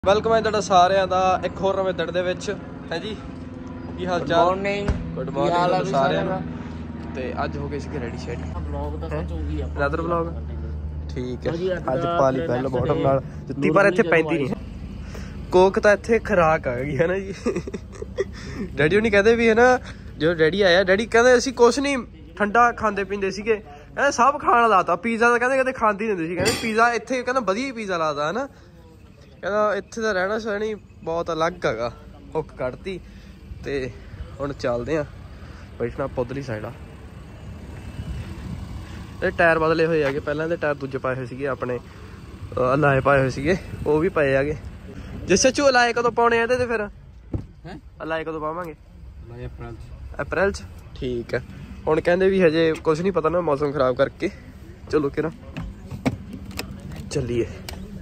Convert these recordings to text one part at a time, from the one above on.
Welcome ਹੈ ਤੁਹਾਡਾ ਸਾਰਿਆਂ ਦਾ ਇੱਕ ਹੋਰ ਨਵੇਂ ਦਿਨ ਦੇ ਵਿੱਚ ਹੈ ਜੀ। ਕੀ ਹਾਲ ਚਾਲ? ਗੁੱਡ ਮਾਰਨਿੰਗ ਸਾਰਿਆਂ ਨੂੰ। ਤੇ ਅੱਜ ਹੋ ਗਏ ਸੀਗੇ ਰੈਡੀ ਸ਼ੈਡੀ ਅਦਰ ਵਲੌਗ। ਠੀਕ ਹੈ, ਅੱਜ ਪਾਲੀ ਪਹਿਲ ਬੋਟਮ ਨਾਲ ਜੁੱਤੀ ਪਰ ਇੱਥੇ ਪੈਂਦੀ ਨਹੀਂ। ਕੋਕ ਤਾਂ ਇੱਥੇ ਖੁਰਾਕ ਆ ਗਈ ਹੈ ਨਾ ਜੀ। ਡੈਡੀ ਉਹ ਨਹੀਂ ਕਹਿੰਦੇ ਵੀ ਹੈ ਨਾ, ਜਦੋਂ ਡੈਡੀ ਆਇਆ ਡੈਡੀ ਕਹਿੰਦੇ ਅਸੀਂ ਕੁਛ ਨਹੀਂ ਠੰਡਾ ਖਾਂਦੇ ਪੀਂਦੇ ਸੀਗੇ, ਕਹਿੰਦੇ ਸਭ ਖਾਣਾ ਲਾਤਾ। ਪੀਜ਼ਾ ਤਾਂ ਕਹਿੰਦੇ ਕਦੇ ਖਾਂਦੀ ਨਹੀਂ ਹੁੰਦੀ ਸੀ, ਕਹਿੰਦੇ ਪੀਜ਼ਾ ਇੱਥੇ ਕਹਿੰਦਾ ਵਧੀਆ ਹੀ ਪੀਜ਼ਾ ਲਾਤਾ ਹੈ ਨਾ। ਕਹਿੰਦਾ ਇੱਥੇ ਦਾ ਰਹਿਣਾ ਸਹਿਣੀ ਬਹੁਤ ਅਲੱਗ ਹੈਗਾ। ਹੁੱਕ ਕੱਢਤੀ ਤੇ ਹੁਣ ਚੱਲਦੇ ਆ। ਬੈਠਣਾ ਪੁੱਧਲੀ ਸਾਈਡ ਆ। ਇਹ ਟਾਇਰ ਬਦਲੇ ਹੋਏ ਹੈਗੇ, ਪਹਿਲਾਂ ਦੇ ਟਾਇਰ ਦੂਜੇ ਪਾਏ ਹੋਏ ਸੀਗੇ ਆਪਣੇ, ਅਲਾਏ ਪਾਏ ਹੋਏ ਸੀਗੇ, ਉਹ ਵੀ ਪਏ ਹੈਗੇ। ਜੇ ਸੱਚੂ ਅਲਾਏ ਕਦੋਂ ਪਾਉਣੇ ਆ ਇਹਦੇ ਤੇ? ਫਿਰ ਅਲਾਏ ਕਦੋਂ ਪਾਵਾਂਗੇ? ਅਪ੍ਰੈਲ ਚ। ਠੀਕ ਹੈ। ਹੁਣ ਕਹਿੰਦੇ ਵੀ ਹਜੇ ਕੁਛ ਨਹੀਂ ਪਤਾ ਨਾ, ਮੌਸਮ ਖਰਾਬ ਕਰਕੇ। ਚਲੋ ਕਿਰਾ ਚੱਲੀਏ।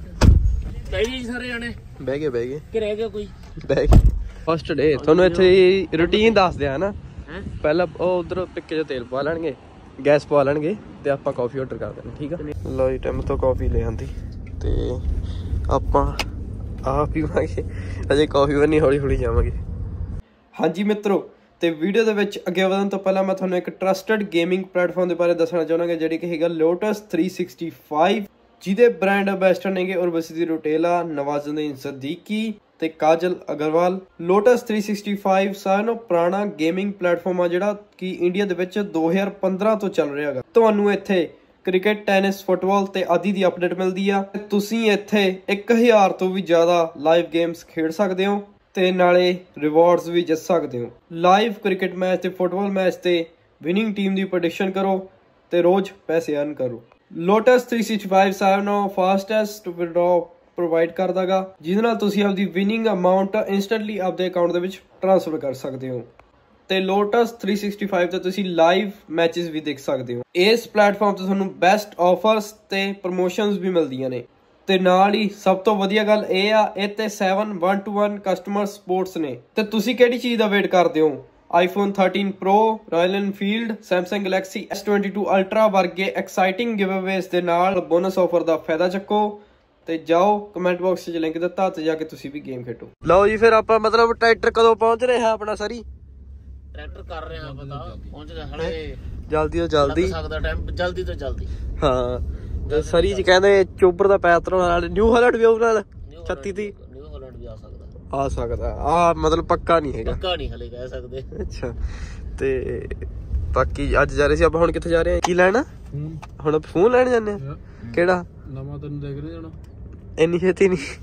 ਸਾਰੇ ਜਾਣੇ ਬਹਿ ਗਏ ਕਿ ਰਹਿ ਗਿਆ ਕੋਈ? ਬਹਿ ਗਏ। ਫਸਟ ਡੇ ਤੁਹਾਨੂੰ ਇੱਥੇ ਰੂਟੀਨ ਦੱਸਦੇ ਆ ਨਾ। ਪਹਿਲਾਂ ਉਹ ਉਧਰ ਪਿੱਕੇ 'ਚ ਤੇਲ ਪਾ ਲੈਣਗੇ, ਗੈਸ ਪਾ ਲੈਣਗੇ ਤੇ ਆਪਾਂ ਕਾਫੀ ਆਰਡਰ ਕਰ ਦੇਣੀ। ਠੀਕ ਆ। ਲੋ ਜੀ ਟਾਈਮ ਤੋਂ ਕਾਫੀ ਲੈ ਆਂਦੀ ਤੇ ਆਪਾਂ ਆਹ ਪੀਵਾਂਗੇ। ਅਜੇ ਕਾਫੀ ਬਣੀ, ਹੌਲੀ ਹੌਲੀ ਜਾਵਾਂਗੇ। ਹਾਂਜੀ ਮਿੱਤਰੋ, ਤੇ ਵੀਡੀਓ ਦੇ ਵਿੱਚ ਅੱਗੇ ਵਧਣ ਤੋਂ ਪਹਿਲਾਂ ਮੈਂ ਤੁਹਾਨੂੰ ਇੱਕ ਟਰਸਟਡ ਗੇਮਿੰਗ ਪਲੇਟਫਾਰਮ ਦੇ ਬਾਰੇ ਦੱਸਣਾ ਚਾਹਾਂਗਾ, ਜਿਹੜੀ ਕਿ ਹੈਗਾ ਲੋਟਸ 365, ਜਿਹਦੇ ਬ੍ਰਾਂਡ ਅੰਬੈਸਡਰ ਨੇਗੇ ਉਰਵਸ਼ੀ ਦੀ ਰੋਟੇਲਾ, ਨਵਾਜ਼ੁਦੀਨ ਸਦੀਕੀ ਤੇ ਕਾਜਲ ਅਗਰਵਾਲ। ਲੋਟਸ 365 ਸਾਰਿਆਂ ਨਾਲੋਂ ਪੁਰਾਣਾ ਗੇਮਿੰਗ ਪਲੇਟਫਾਰਮ ਆ, ਜਿਹੜਾ ਕਿ ਇੰਡੀਆ ਦੇ ਵਿੱਚ 2015 ਤੋਂ ਚੱਲ ਰਿਹਾ ਹੈਗਾ। ਤੁਹਾਨੂੰ ਇੱਥੇ ਕ੍ਰਿਕਟ, ਟੈਨਿਸ, ਫੁੱਟਬਾਲ ਤੇ ਆਦਿ ਦੀ ਅਪਡੇਟ ਮਿਲਦੀ ਆ। ਤੁਸੀਂ ਇੱਥੇ 1000 ਤੋਂ ਵੀ ਜ਼ਿਆਦਾ ਲਾਈਵ ਗੇਮਸ ਖੇਡ ਸਕਦੇ ਹੋ ਤੇ ਨਾਲੇ ਰਿਵਾਰਡਸ ਵੀ ਜਿੱਤ ਸਕਦੇ ਹੋ। ਲਾਈਵ ਕ੍ਰਿਕਟ ਮੈਚ ਤੇ ਫੁੱਟਬਾਲ ਮੈਚ ਤੇ ਵਿਨਿੰਗ ਟੀਮ ਦੀ ਪ੍ਰੈਡਿਕਸ਼ਨ ਕਰੋ ਤੇ ਰੋਜ਼ ਪੈਸੇ ਅਰਨ ਕਰੋ। ਲੋਟਸ 365 ਸਾਰਿਆਂ ਨਾਲੋਂ ਫਾਸਟੈਸਟ ਵਿਡਰਾਅ ਪ੍ਰੋਵਾਈਡ ਕਰਦਾ ਗਾ, ਜਿਹਦੇ ਨਾਲ ਤੁਸੀਂ ਆਪਦੀ ਵਿਨਿੰਗ ਅਮਾਊਂਟ ਇੰਸਟੈਂਟਲੀ ਆਪਦੇ ਅਕਾਊਂਟ ਦੇ ਵਿੱਚ ਟ੍ਰਾਂਸਫਰ ਕਰ ਸਕਦੇ ਹੋ। ਤੇ ਲੋਟਸ 365 ਤੇ ਤੁਸੀਂ ਲਾਈਵ ਮੈਚਸ ਵੀ ਦੇਖ ਸਕਦੇ ਹੋ। ਇਸ ਪਲੇਟਫਾਰਮ ਤੇ ਤੁਹਾਨੂੰ ਬੈਸਟ ਆਫਰਸ ਤੇ ਪ੍ਰਮੋਸ਼ਨਸ ਵੀ ਮਿਲਦੀਆਂ ਨੇ ਤੇ ਨਾਲ ਹੀ ਸਭ ਤੋਂ ਵਧੀਆ ਗੱਲ ਇਹ ਆ, ਇਹ ਤੇ 7 1-to-1 ਕਸਟਮਰ ਸਪੋਰਟਸ ਨੇ। ਤੇ ਤੁਸੀਂ ਕਿਹੜੀ ਚੀਜ਼ ਦਾ ਵੇਟ ਕਰਦੇ ਹੋ? iPhone 13 Pro, Royal Enfield, Samsung Galaxy S22 Ultra ਵਰਗੇ ਐਕਸਾਈਟਿੰਗ ਗਿਵਅਵੇਜ਼ ਦੇ ਨਾਲ ਬੋਨਸ ਆਫਰ ਦਾ ਫਾਇਦਾ ਚੱਕੋ ਤੇ ਜਾਓ, ਕਮੈਂਟ ਬਾਕਸ 'ਚ ਲਿੰਕ ਦਿੱਤਾ ਤੇ ਜਾ ਕੇ ਤੁਸੀਂ ਵੀ ਗੇਮ ਖੇਡੋ। ਲਓ ਜੀ, ਫਿਰ ਆਪਾਂ ਮਤਲਬ ਟਰੈਕਟਰ ਕਦੋਂ ਪਹੁੰਚ ਰਿਹਾ ਆਪਣਾ? ਸਰੀ ਟਰੈਕਟਰ ਕਰ ਰਹੇ ਆ ਪਤਾ, ਪਹੁੰਚ ਗਿਆ ਹਲੇ। ਜਲਦੀ ਤੋਂ ਜਲਦੀ ਸਕਦਾ ਟਾਈਮ, ਜਲਦੀ ਤੋਂ ਜਲਦੀ। ਹਾਂ ਤੇ ਸਰੀ ਜੀ ਕਹਿੰਦੇ ਚੋਬਰ ਦਾ ਪੈਰ ਧਰਾਉਣ ਨਾਲ ਨਿਊ ਹਾਲੈਂਡ ਵੀ ਆਉਣ ਨਾਲ 36 ਦੀ ਨਿਊ ਹਾਲੈਂਡ ਵੀ ਆ ਸਕਦਾ। ਆ ਮਤਲਬ ਪੱਕਾ ਨਹੀਂ ਹੈਗਾ, ਪੱਕਾ ਨਹੀਂ ਹਲੇ ਕਹਿ ਸਕਦੇ। ਅੱਛਾ। ਤੇ ਬਾਕੀ ਅੱਜ ਜਾ ਰਹੇ ਸੀ ਆਪਾਂ। ਹੁਣ ਕਿੱਥੇ ਜਾ ਰਹੇ ਆ? ਕੀ ਲੈਣਾ ਹੁਣ? ਫੋਨ ਲੈਣ ਜਾਂਦੇ ਆ। ਕਿਹੜਾ ਨਵਾਂ? ਤੈਨੂੰ ਦੇਖ ਨਹੀਂ ਜਾਣਾ ਇੰਨੀ ਛੇਤੀ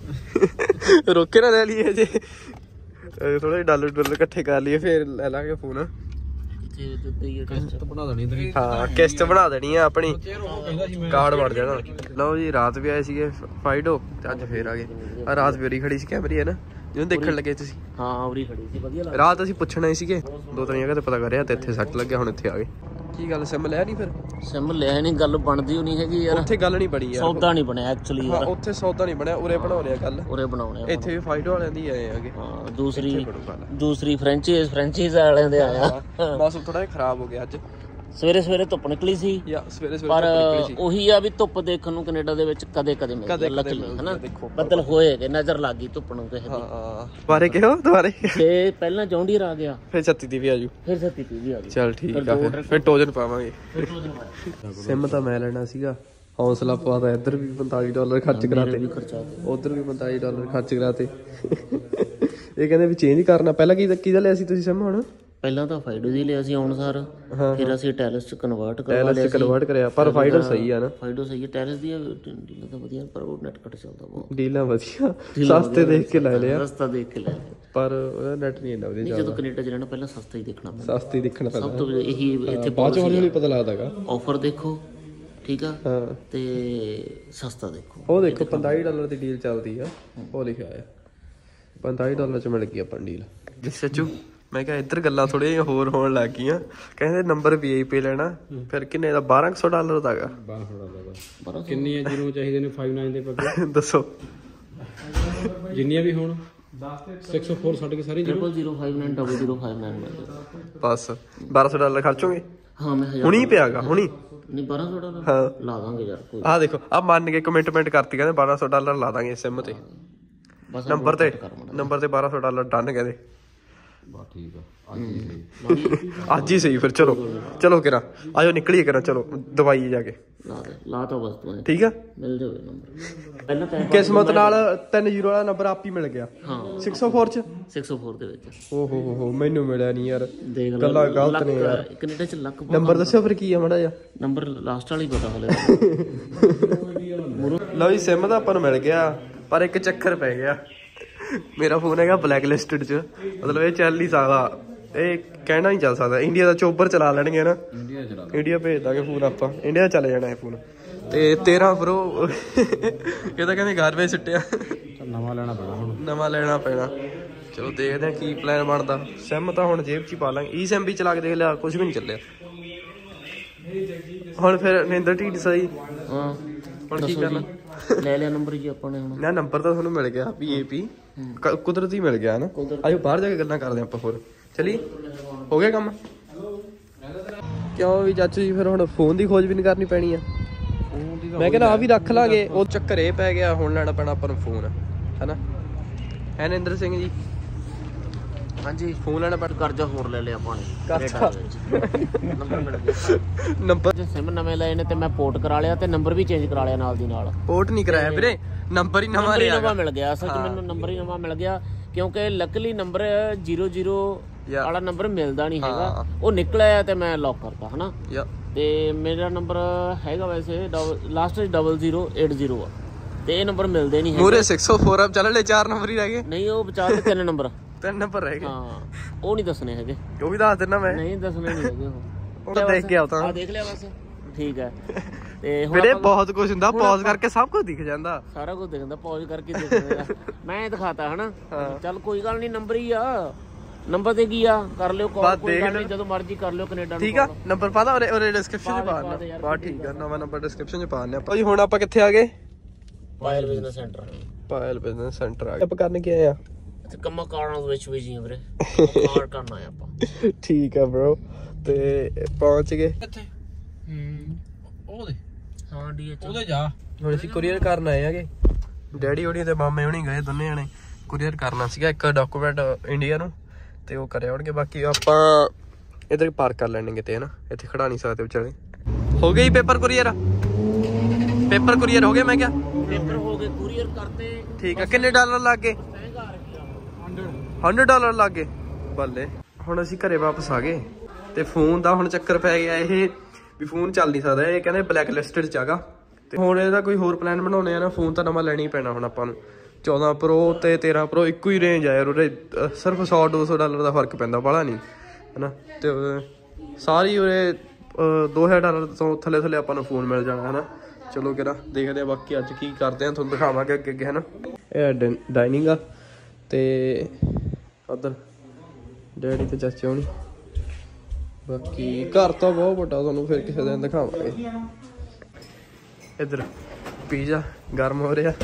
ਨਹੀਂ, ਰੋਕੇ ਨਾ ਲੈ ਲਈਏ ਜੇ ਥੋੜਾ ਜਿਹਾ ਡਾਲਰ ਇਕੱਠੇ ਕਰ ਲਈਏ, ਫੇਰ ਲੈ ਲਾਂਗੇ ਫੋਨ। ਹਾਂ ਕਿਸ਼ਤ ਬਣਾ ਦੇਣੀ ਆ ਆਪਣੀ, ਕਾਰਡ ਬਣ ਜਾਣਾ। ਲਓ ਜੀ, ਰਾਤ ਵੀ ਆਏ ਸੀਗੇ ਫਾਈਡੋ ਤੇ ਅੱਜ ਫੇਰ ਆ ਗਏ। ਆ ਰਾਤ ਵੀ ਉਰੀ ਖੜੀ ਸੀ ਕੈਮਰੇ ਹੈ ਨਾ, ਜਿਹਨੂੰ ਦੇਖਣ ਲੱਗੇ ਤੁਸੀਂ? ਹਾਂ ਉਰੀ ਖੜੀ ਸੀ, ਵਧੀਆ ਲੱਗਦਾ। ਰਾਤ ਅਸੀਂ ਪੁੱਛਣਾ ਹੀ ਸੀਗੇ, 2-3 ਜਗ੍ਹਾ ਤੇ ਪਤਾ ਕਰਿਆ ਤੇ ਇੱਥੇ ਸੱਟ ਲੱਗਿਆ, ਹੁਣ ਇੱਥੇ ਆ ਗਏ। ਕੀ ਗੱਲ ਸਿਮ ਲਿਆ ਨਹੀਂ? ਫਿਰ ਸਿਮ ਲਿਆ ਨਹੀਂ, ਗੱਲ ਬਣਦੀ ਨਹੀਂ ਹੈਗੀ ਯਾਰ। ਉੱਥੇ ਗੱਲ ਨਹੀਂ ਬਣੀ ਯਾਰ, ਸੌਦਾ ਨਹੀਂ ਬਣਿਆ ਐਕਚੁਅਲੀ ਯਾਰ। ਉੱਥੇ ਸੌਦਾ ਨਹੀਂ ਬਣਿਆ, ਉਰੇ ਬਣਾਉਣੇ ਆ ਗੱਲ, ਉਰੇ ਬਣਾਉਣੇ ਆ। ਇੱਥੇ ਵੀ ਫਾਈਡੋ ਵਾਲਿਆਂ ਦੀ ਆਏ ਹੈਗੇ। ਹਾਂ ਦੂਸਰੀ ਫਰੈਂਚਾਈਜ਼ ਵਾਲਿਆਂ ਦੇ ਆਇਆ। ਮੌਸਮ ਥੋੜਾ ਜਿਹਾ ਖਰਾਬ ਹੋ ਗਿਆ ਅੱਜ। ਸਵੇਰੇ ਧੁੱਪ ਨਿਕਲੀ ਸੀ, ਪਰ ਉਹੀ ਆ ਵੀ ਧੁੱਪ ਦੇਖਣ ਨੂੰ ਕੈਨੇਡਾ ਦੇ ਵਿੱਚ ਕਦੇ ਮਿਲਦੀ ਲੱਕਲੀ ਹਨਾ। ਬੱਦਲ ਹੋਏ ਗਏ, ਨਜ਼ਰ ਲੱਗ ਗਈ ਧੁੱਪ ਨੂੰ ਕਿਸੇ ਦੀ। ਦੁਬਾਰੇ ਕਿਹੋ ਦੁਬਾਰੇ ਤੇ ਪਹਿਲਾਂ ਜੌਂਡੀਅਰ ਆ ਗਿਆ, ਫਿਰ 36 ਦੀ ਵੀ ਆਜੂ, ਫਿਰ 36 ਦੀ ਵੀ ਆ ਗਈ। ਚੱਲ ਠੀਕ ਆ, ਫਿਰ ਟੋਜਨ ਪਾਵਾਂਗੇ। ਸਿਮ ਤਾਂ ਮੈਂ ਲੈਣਾ ਸੀਗਾ, ਹੌਸਲਾ ਪਵਾਤਾ। ਇੱਧਰ ਵੀ $45 ਖਰਚ ਕਰਾਤੇ, ਉਧਰ ਵੀ $45 ਖਰਚ ਕਰਾਤੇ। ਇਹ ਕਹਿੰਦੇ ਵੀ ਚੇਂਜ ਕਰਨਾ। ਪਹਿਲਾਂ ਕਿਹਦਾ ਲਿਆ ਸੀ ਤੁਸੀਂ ਸਿਮ? ਹੁਣ ਪਹਿਲਾਂ ਤਾਂ ਫਾਈਡੋ ਦੀ ਲਿਆ ਸੀ ਅਨੁਸਾਰ, ਫਿਰ ਅਸੀਂ ਟੈਲਸ ਚ ਕਨਵਰਟ ਕਰਿਆ। ਪਰ ਫਾਈਡੋ ਸਹੀ ਆ ਨਾ? ਫਾਈਡੋ ਸਹੀ ਹੈ, ਟੈਲਸ ਦੀ ਡੀਲਾਂ ਤਾਂ ਵਧੀਆ, ਪਰ ਉਹ ਨੈਟ ਘੱਟ ਚੱਲਦਾ ਬਹੁਤ। ਡੀਲਾਂ ਵਧੀਆ, ਸਸਤੇ ਦੇਖ ਕੇ ਲੈ ਲਿਆ, ਸਸਤਾ ਦੇਖ ਕੇ ਲੈ ਲਿਆ, ਪਰ ਉਹਦਾ ਨੈਟ ਨਹੀਂ ਇੰਨਾ ਵਧੀਆ। ਜਦੋਂ ਕੈਨੇਡਾ ਚ ਰਹਿਣਾ ਪਹਿਲਾਂ ਸਸਤਾ ਹੀ ਦੇਖਣਾ ਪੈਂਦਾ, ਸਸਤੀ ਦੇਖਣਾ ਪੈਂਦਾ। ਸਭ ਤੋਂ ਇਹੀ ਇੱਥੇ ਬਾਅਦ ਚ ਹੌਲੀ ਪਤਾ ਲੱਗਦਾ ਹੈਗਾ। ਆਫਰ ਦੇਖੋ, ਠੀਕ ਆ, ਤੇ ਸਸਤਾ ਦੇਖੋ। ਉਹ ਦੇਖੋ $45 ਦੀ ਡੀਲ ਚੱਲਦੀ ਆ, ਉਹ ਲਿਖਿਆ ਆ $45 ਚ ਮਿਲ ਗਈ ਆਪਾਂ ਡੀਲ। ਸੱਚੂ ਮੈਂ ਕਿਹਾ ਇੱਧਰ ਗੱਲਾਂ ਥੋੜ੍ਹੀਆਂ ਜਿਹੀਆਂ ਹੋਰ ਹੋਣ ਲੱਗ ਗਈਆਂ। ਕਹਿੰਦੇ ਨੰਬਰ VIP ਲੈਣਾ, ਫਿਰ ਕਿੰਨੇ ਦਾ? $1200 ਦਾ ਹੈਗਾ। $1200 ਕਿੰਨੀਆਂ ਜ਼ੀਰੋ ਚਾਹੀਦੇ ਨੇ? 59 ਦੇ ਪੱਕੇ ਦੱਸੋ, ਜਿੰਨੀਆਂ ਵੀ ਹੋਣ। 604 ਛੱਡ ਕੇ ਸਾਰੀ 0059 ਬਸ $1200 ਖਰਚੋਗੇ? ਹਾਂ ਮੈਂ ਹੁਣੀ ਪਿਆਗਾ ਹੁਣੀ ਨਹੀਂ $1200 ਲਾ ਦਾਂਗੇ ਯਾਰ। ਆਹ ਦੇਖੋ, ਆਹ ਮੰਨ ਕੇ ਕਮੈਂਟਮੈਂਟ ਕਰਤੀ, ਕਹਿੰਦੇ $1200 ਲਾ ਦਾਂਗੇ ਸਿਮ ਤੇ। ਨੰਬਰ ਤੇ $1200 ਡਨ ਕਹਿੰਦੇ। ਬਸ ਠੀਕ ਆ ਅੱਜ ਹੀ ਸਹੀ ਫਿਰ। ਚਲੋ ਕਿਰਾ ਆਜੋ ਨਿਕਲੀਏ ਕਿਰਾ, ਚਲੋ ਦਵਾਈ ਜਾ ਕੇ ਲਾ ਤਾ ਬਸ ਤੂੰ ਠੀਕ ਆ। ਮਿਲ ਜਾਵੇ ਨੰਬਰ ਪਹਿਲਾਂ ਤਾਂ ਕਿਸਮਤ ਨਾਲ 30 ਵਾਲਾ ਨੰਬਰ ਆਪ ਹੀ ਮਿਲ ਗਿਆ। ਹਾਂ 604 ਚ 604 ਦੇ ਵਿੱਚ। ਓਹੋ ਮੈਨੂੰ ਮਿਲਿਆ ਨਹੀਂ ਯਾਰ, ਦੇਖ ਲੈ ਗੱਲਾਂ ਗਲਤ ਨੇ ਯਾਰ। ਕੈਨੇਡਾ ਚ ਲੱਕ ਨੰਬਰ ਦੱਸਿਓ ਫਿਰ ਕੀ ਆ ਮਾੜਾ ਜਿਹਾ। ਨੰਬਰ ਲਾਸਟ ਵਾਲੀ ਪਤਾ ਹਲੇ। ਲਓ ਜੀ ਸਿਮ ਤਾਂ ਆਪਾਂ ਨੂੰ ਮਿਲ ਗਿਆ, ਪਰ ਇੱਕ ਚੱਕਰ ਪੈ ਗਿਆ। ਮੇਰਾ ਫੋਨ ਹੈਗਾ ਬਲੈਕ ਲਿਸਟਡ ਚ, ਮਤਲਬ ਇਹ ਚੱਲ ਨਹੀਂ ਸਕਦਾ, ਇਹ ਕਹਿਣਾ ਨਹੀਂ ਚੱਲ ਸਕਦਾ। ਇੰਡੀਆ ਦਾ ਚੋਬਰ ਚਲਾ ਲੈਣਗੇ ਨਾ, ਇੰਡੀਆ ਭੇਜ ਦਾਂਗੇ ਫੋਨ ਆਪਾਂ, ਇੰਡੀਆ ਚਲੇ ਜਾਣਾ ਇਹ ਫੋਨ। ਤੇ 13 Pro ਇਹ ਤਾਂ ਕਹਿੰਦੇ ਗਾਰਬੇਜ ਸੁੱਟਿਆ, ਨਵਾਂ ਲੈਣਾ ਪੈਣਾ। ਚਲੋ ਦੇਖਦੇ ਆ ਕੀ ਪਲਾਨ ਬਣਦਾ। ਸਿਮ ਤਾਂ ਹੁਣ ਜੇਬ 'ਚ ਹੀ ਪਾ ਲਾਂਗੇ। ਈ ਸਿਮ ਵੀ ਚਲਾ ਕੇ ਦੇਖ ਲਿਆ, ਕੁਝ ਵੀ ਨਹੀਂ ਚੱਲਿਆ। ਹੁਣ ਫਿਰ ਨਿੰਦਰ ਢੀਡ ਸਹੀ। ਹਾਂ ਹੁਣ ਕੀ ਕਰਨਾ? ਲੈ ਲਿਆ ਨੰਬਰ ਜੀ ਆਪਾਂ ਨੇ ਹੁਣ। ਨਾ ਨੰਬਰ ਤਾਂ ਤੁਹਾਨੂੰ ਮਿਲ ਗਿਆ, PAP ਕੁਦਰਤੀ ਮਿਲ ਗਿਆ ਨਾ। ਆਜੋ ਬਾਹਰ ਜਾ ਕੇ ਗੱਲਾਂ ਕਰਦੇ ਆਪਾਂ ਹੋਰ। ਚਲੀ ਹੋ ਗਿਆ ਕੰਮ ਕਿਉਂ ਵੀ ਚਾਚੂ ਜੀ? ਫਿਰ ਹੁਣ ਫੋਨ ਦੀ ਖੋਜ ਵੀ ਨਹੀਂ ਕਰਨੀ ਪੈਣੀ ਆ। ਮੈਂ ਕਹਿੰਦਾ ਆ ਵੀ ਰੱਖ ਲਾਂਗੇ। ਉਹ ਚੱਕਰ ਇਹ ਪੈ ਗਿਆ, ਹੁਣ ਲੈਣਾ ਪੈਣਾ ਆਪਾਂ ਨੂੰ ਫੋਨ, ਹੈਨਾ। ਹੈ ਨਿੰਦਰ ਸਿੰਘ ਜੀ? ਹਾਂਜੀ ਫੋਨ ਲੈਣਾ ਪੈਣਾ। ਕਰਜ਼ਾ ਹੋਰ ਲੈ ਲਿਆ ਆਪਾਂ ਨੇ। ਨੰਬਰ ਮਿਲ ਗਿਆ। ਨੰਬਰ ਸਿਮ ਨਵੇਂ ਲਏ ਨੇ ਤੇ ਮੈਂ ਪੋਰਟ ਕਰਾ ਲਿਆ ਤੇ ਨੰਬਰ ਵੀ ਚੇਂਜ ਕਰਾ ਲਿਆ ਨਾਲ ਦੀ ਨਾਲ। ਪੋਰਟ ਨਹੀਂ ਕਰਾਇਆ ਵੀਰੇ, ਨੰਬਰ ਹੀ ਨਵਾਂ ਲਿਆ। ਨਵਾਂ ਮਿਲ ਗਿਆ ਅਸਲ 'ਚ ਮੈਨੂੰ, ਨੰਬਰ ਹੀ ਨਵਾਂ ਮਿਲ ਗਿਆ ਕਿਉਂਕਿ ਲੱਕਲੀ ਨੰਬਰ 00 ਵਾਲਾ ਨੰਬਰ ਮਿਲਦਾ ਨਹੀਂ ਹੈਗਾ। ਉਹ ਨਿਕਲਿਆ ਤੇ ਮੈਂ ਲੌਕ ਕਰਤਾ ਹਨਾ। ਤੇ ਮੇਰਾ ਨੰਬਰ ਹੈਗਾ ਵੈਸੇ ਲਾਸਟ 0080 ਆ, ਤੇ ਇਹ ਨੰਬਰ ਮਿਲਦੇ ਨਹੀਂ ਹੈਗੇ। ਮੂਰੇ 604 ਆ, ਚੱਲ ਲੈ 4 ਨੰਬਰ ਹੀ ਰਹਿ ਗਏ। ਨਹੀਂ ਉਹ ਬਚਾ ਕੇ 3 ਨੰਬਰ 3 ਨੰਬਰ ਰਹਿ ਗਏ। ਹਾਂ ਉਹ ਨਹੀਂ ਦੱਸਣੇ ਹੈਗੇ, ਉਹ ਵੀ ਦੱਸ ਦਿੰਦਾ ਮੈਂ। ਨਹੀਂ ਦੱਸਣੇ ਨਹੀਂ ਹੈਗੇ ਉਹ ਤਾਂ ਦੇਖ ਕੇ ਆਉ ਤਾਂ। ਆ ਦੇਖ ਲਿਆ ਬਸ ਠੀਕ ਹੈ। ਤੇ ਹੁਣ ਵੀਰੇ ਬਹੁਤ ਕੁਝ ਹੁੰਦਾ, ਪੌਜ਼ ਕਰਕੇ ਸਭ ਕੁਝ ਦਿਖ ਜਾਂਦਾ। ਸਾਰਾ ਕੁਝ ਦਿਖਦਾ, ਪੌਜ਼ ਕਰਕੇ ਦੇਖਦਾ। ਮੈਂ ਦਿਖਾਤਾ ਹਨਾ। ਚੱਲ ਕੋਈ ਗੱਲ ਨਹੀਂ, ਨੰਬਰ ਹੀ ਆ, ਨੰਬਰ ਤੇ ਕੀ ਆ, ਕਰ ਲਿਓ ਕਾਲ, ਕੋਈ ਗੱਲ ਨਹੀਂ, ਜਦੋਂ ਮਰਜ਼ੀ ਕਰ ਲਿਓ ਕੈਨੇਡਾ ਨੂੰ। ਠੀਕ ਆ ਨੰਬਰ ਪਾ ਦਾਂ ਉਹਦੇ ਡਿਸਕ੍ਰਿਪਸ਼ਨ 'ਚ ਪਾ ਦੇਣਾ। ਬਾ ਠੀਕ ਆ, ਨਵਾਂ ਨੰਬਰ ਡਿਸਕ੍ਰਿਪਸ਼ਨ 'ਚ ਪਾ ਦਿੰਦੇ ਆਪਾਂ ਜੀ। ਹੁਣ ਆਪਾਂ ਕਿੱਥੇ ਆ ਗਏ? Payal business centre. Payal business centre ਆ ਗਏ। ਆਪਾਂ ਕਰਨ ਕੀ ਆਏ ਆ? ਤੇ ਕੰਮਾਂ ਕਾਰਾਂ ਦੇ ਵਿੱਚ ਬਿਜੀ ਆ ਵੀਰੇ, ਕਾਰ ਕਰਨਾ ਆ ਆਪਾਂ। ਠੀਕ ਆ ਬ్రో। ਤੇ ਪਹੁੰਚ ਗਏ ਕਿੱਥੇ? ਉਹਦੇ ਹਾਂ DH ਉਹਦੇ ਜਾ। ਹੁਣ ਅਸੀਂ ਕੁਰੀਅਰ ਕਰਨ ਆਏ ਆਗੇ। ਡੈਡੀ ਹੋਣੀ ਤੇ ਮਾਮੇ ਹੋਣੀ ਗਏ, ਦੋਨੇ ਜਾਣੇ ਕੁਰੀਅਰ ਕਰਨਾ ਸੀਗਾ ਇੱਕ ਡਾਕੂਮੈਂਟ ਇੰਡੀਆ ਨੂੰ, ਤੇ ਉਹ ਕਰਿਆ ਹੋਣਗੇ। ਬਾਕੀ ਆਪਾਂ ਇੱਧਰ ਪਾਰਕ ਕਰ ਲੈਣੇ ਕਿਤੇ, ਹਨਾ। ਇੱਥੇ ਖੜਾ ਨਹੀਂ ਸਕਦੇ ਵਿਚਾਲੇ। ਹੋ ਗਈ ਪੇਪਰ ਕੁਰੀਅਰ? ਪੇਪਰ ਕੁਰੀਅਰ ਹੋ ਗਏ? ਮੈਂ ਕਿਹਾ ਪੇਪਰ ਹੋ ਗਏ, ਕੁਰੀਅਰ ਕਰਤੇ। ਠੀਕ ਆ। ਕਿੰਨੇ ਡਾਲਰ ਲੱਗ ਗਏ? $100 ਲੱਗ ਗਏ। ਬੱਲੇ। ਹੁਣ ਅਸੀਂ ਘਰੇ ਵਾਪਸ ਆ ਗਏ ਤੇ ਫੋਨ ਦਾ ਹੁਣ ਚੱਕਰ ਪੈ ਗਿਆ ਇਹ ਵੀ ਫੋਨ ਚੱਲ ਨਹੀਂ ਸਕਦਾ। ਇਹ ਕਹਿੰਦੇ ਬਲੈਕ ਲਿਸਟਡ ਚ ਹੈਗਾ। ਤੇ ਹੁਣ ਇਹਦਾ ਕੋਈ ਹੋਰ ਪਲਾਨ ਬਣਾਉਣੇ ਆ ਨਾ। ਫੋਨ ਤਾਂ ਨਵਾਂ ਲੈਣਾ ਹੀ ਪੈਣਾ ਹੁਣ ਆਪਾਂ ਨੂੰ। 14 Pro ਤੇ 13 Pro ਇੱਕੋ ਹੀ ਰੇਂਜ ਆ ਯਾਰ, ਉਹਦੇ ਸਿਰਫ $100-200 ਦਾ ਫਰਕ ਪੈਂਦਾ, ਬਾਹਲਾ ਨਹੀਂ ਹਨਾ। ਤੇ ਸਾਰੀ ਉਹਦੇ $2000 ਤੋਂ ਥੱਲੇ ਆਪਾਂ ਨੂੰ ਫੋਨ ਮਿਲ ਜਾਣਾ ਹਨਾ। ਚਲੋ ਕਿਹੜਾ ਦੇਖਦੇ ਆ ਬਾਕੀ ਅੱਜ ਕੀ ਕਰਦੇ ਆ, ਤੁਹਾਨੂੰ ਦਿਖਾਵਾਂਗੇ ਅੱਗੇ ਅੱਗੇ ਹਨਾ। ਇਹ ਡਾਈਨਿੰਗ ਆ ਤੇ ਉੱਧਰ ਡੈਡੀ ਤੇ ਚਾਚੇ ਹੋਣੀ। ਬਾਕੀ ਘਰ ਤਾਂ ਬਹੁਤ ਵੱਡਾ, ਤੁਹਾਨੂੰ ਫਿਰ ਕਿਸੇ ਦਿਨ ਦਿਖਾਵਾਂਗੇ। ਇੱਧਰ ਪੀਜ਼ਾ ਗਰਮ ਹੋ ਰਿਹਾ।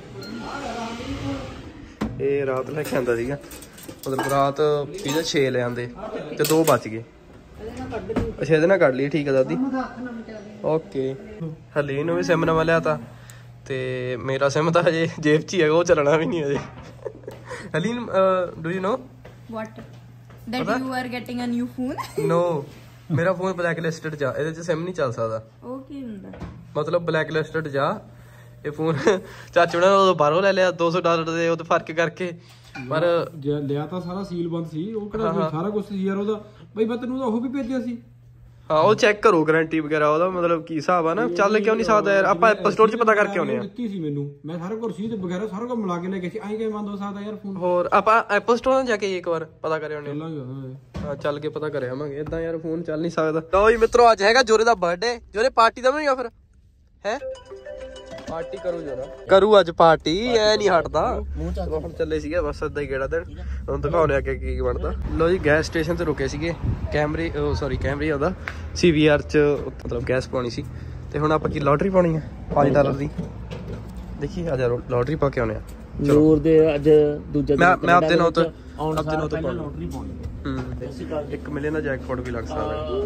ਇਹ ਰਾਤ ਲੈ ਕੇ ਆਂਦਾ ਸੀਗਾ, ਮਤਲਬ ਰਾਤ ਪੀਜ਼ਾ 6 ਲੈ ਆਂਦੇ ਤੇ 2 ਬਚ ਗਏ। ਅੱਛਾ ਇਹਦੇ ਨਾਲ ਕੱਢ ਲਈ, ਠੀਕ ਆ ਦਾਦੀ। ਓਕੇ। ਹਲੀਨ ਨੂੰ ਵੀ ਸਿਮ ਨਵਾਂ ਲਿਆ ਤਾ ਤੇ ਮੇਰਾ ਸਿਮ ਤਾਂ ਹਜੇ ਜੇਬ 'ਚ ਹੀ ਹੈਗਾ, ਉਹ ਚੱਲਣਾ ਵੀ ਨਹੀਂ ਹਜੇ। ਹਲੀਨ do you know what that you are getting a new phone? No ਮੇਰਾ ਫੋਨ ਬਲੈਕ ਲਿਸਟਡ ਜਾ, ਇਹਦੇ 'ਚ ਸਿਮ ਨਹੀਂ ਚੱਲ ਸਕਦਾ। ਉਹ ਕੀ ਹੁੰਦਾ? ਮਤਲਬ ਬਲੈਕ ਲਿਸਟਡ ਜਾ ਇਹ ਫੋਨ। ਚਾਚੂ ਨੇ ਉਦੋਂ ਬਾਹਰੋਂ ਲੈ ਲਿਆ $200 ਦੇ ਉਹ ਫਰਕ ਕਰਕੇ, ਪਰ ਲਿਆ ਤਾਂ ਸਾਰਾ ਸੀਲ ਬੰਦ ਸੀ। ਉਹ ਕਿਹੜਾ ਸਾਰਾ ਕੁਝ ਸੀ ਯਾਰ ਉਹਦਾ। ਬਈ ਮੈਂ ਤੈਨੂੰ ਉਹ ਵੀ ਭੇਜਿਆ ਸੀ। ਹਾਂ ਉਹ ਚੈੱਕ ਕਰੋ ਗਾਰੰਟੀ ਵਗੈਰਾ ਉਹਦਾ, ਮਤਲਬ ਕੀ ਹਿਸਾਬ ਆ ਨਾ। ਚੱਲ ਕਿਉਂ ਨਹੀਂ ਸਕਦਾ ਯਾਰ? ਆਪਾਂ ਐਪਲ ਸਟੋਰ 'ਚ ਪਤਾ ਕਰਕੇ ਆਉਨੇ ਆ। ਦਿੱਤੀ ਸੀ ਮੈਨੂੰ, ਮੈਂ ਸਾਰਾ ਕੁਝ ਸੀ ਤੇ ਵਗੈਰਾ ਸਾਰਾ ਕੁਝ ਮਿਲਾ ਕੇ ਲੈ ਕੇ ਸੀ। ਐਂ ਕਿਵੇਂ ਬੰਦ ਹੋ ਸਕਦਾ ਯਾਰ ਫੋਨ? ਹੋਰ ਆਪਾਂ ਐਪਲ ਸਟੋਰ ਜਾ ਕੇ ਇੱਕ ਵਾਰ ਪਤਾ ਕਰਿਆ ਆਉਨੇ। ਚੱਲਾਂਗੇ ਹਾਂ ਚੱਲ ਕੇ ਪਤਾ ਕਰਿਆ ਆਵਾਂਗੇ। ਏਦਾਂ ਯਾਰ ਫੋਨ ਚੱਲ ਨਹੀਂ ਸਕਦਾ। ਲਓ ਜੀ ਮਿੱਤਰੋ, ਅੱਜ ਹੈਗਾ ਜੋਰੇ ਦਾ ਬਰਥਡੇ। ਜੋਰੇ ਪਾਰਟੀ ਦੇਵਾਂਗੇ ਫਿਰ? ਹੈ ਪਾਰਟੀ ਕਰੂ ਜੋਰਾ, ਕਰੂ ਅੱਜ ਪਾਰਟੀ, ਐ ਨਹੀਂ ਹਟਦਾ। ਹੁਣ ਚੱਲੇ ਸੀਗੇ ਬਸ ਏਦਾਂ ਹੀ ਗੇੜਾ ਦੇਣ। ਹੁਣ ਦਿਖਾਉਣੇ ਅੱਗੇ ਕੀ ਬਣਦਾ। ਲੋ ਜੀ ਗੈਸ ਸਟੇਸ਼ਨ ਤੇ ਰੁਕੇ ਸੀਗੇ। ਕੈਮਰੀ ਆਉਂਦਾ CVR 'ਚ, ਮਤਲਬ ਗੈਸ ਪਾਉਣੀ ਸੀ। ਤੇ ਹੁਣ ਆਪਾਂ ਕੀ ਲੋਟਰੀ ਪਾਉਣੀ ਆ $5 ਦੀ। ਦੇਖੀ ਆ ਜਾ ਲੋਟਰੀ ਪਾ ਕੇ ਆਉਣੇ ਆ। ਜ਼ਰੂਰ ਦੇ ਅੱਜ ਦੂਜਾ ਮੈਂ ਆਪਦੇ ਨਾਂ ਤੋਂ ਪਹਿਲਾਂ ਲੋਟਰੀ ਪਾਉਣੀ। 1 ਮਿਲੀਅਨ ਦਾ ਜੈਕਪਾਟ ਵੀ ਲੱਗ ਸਕਦਾ।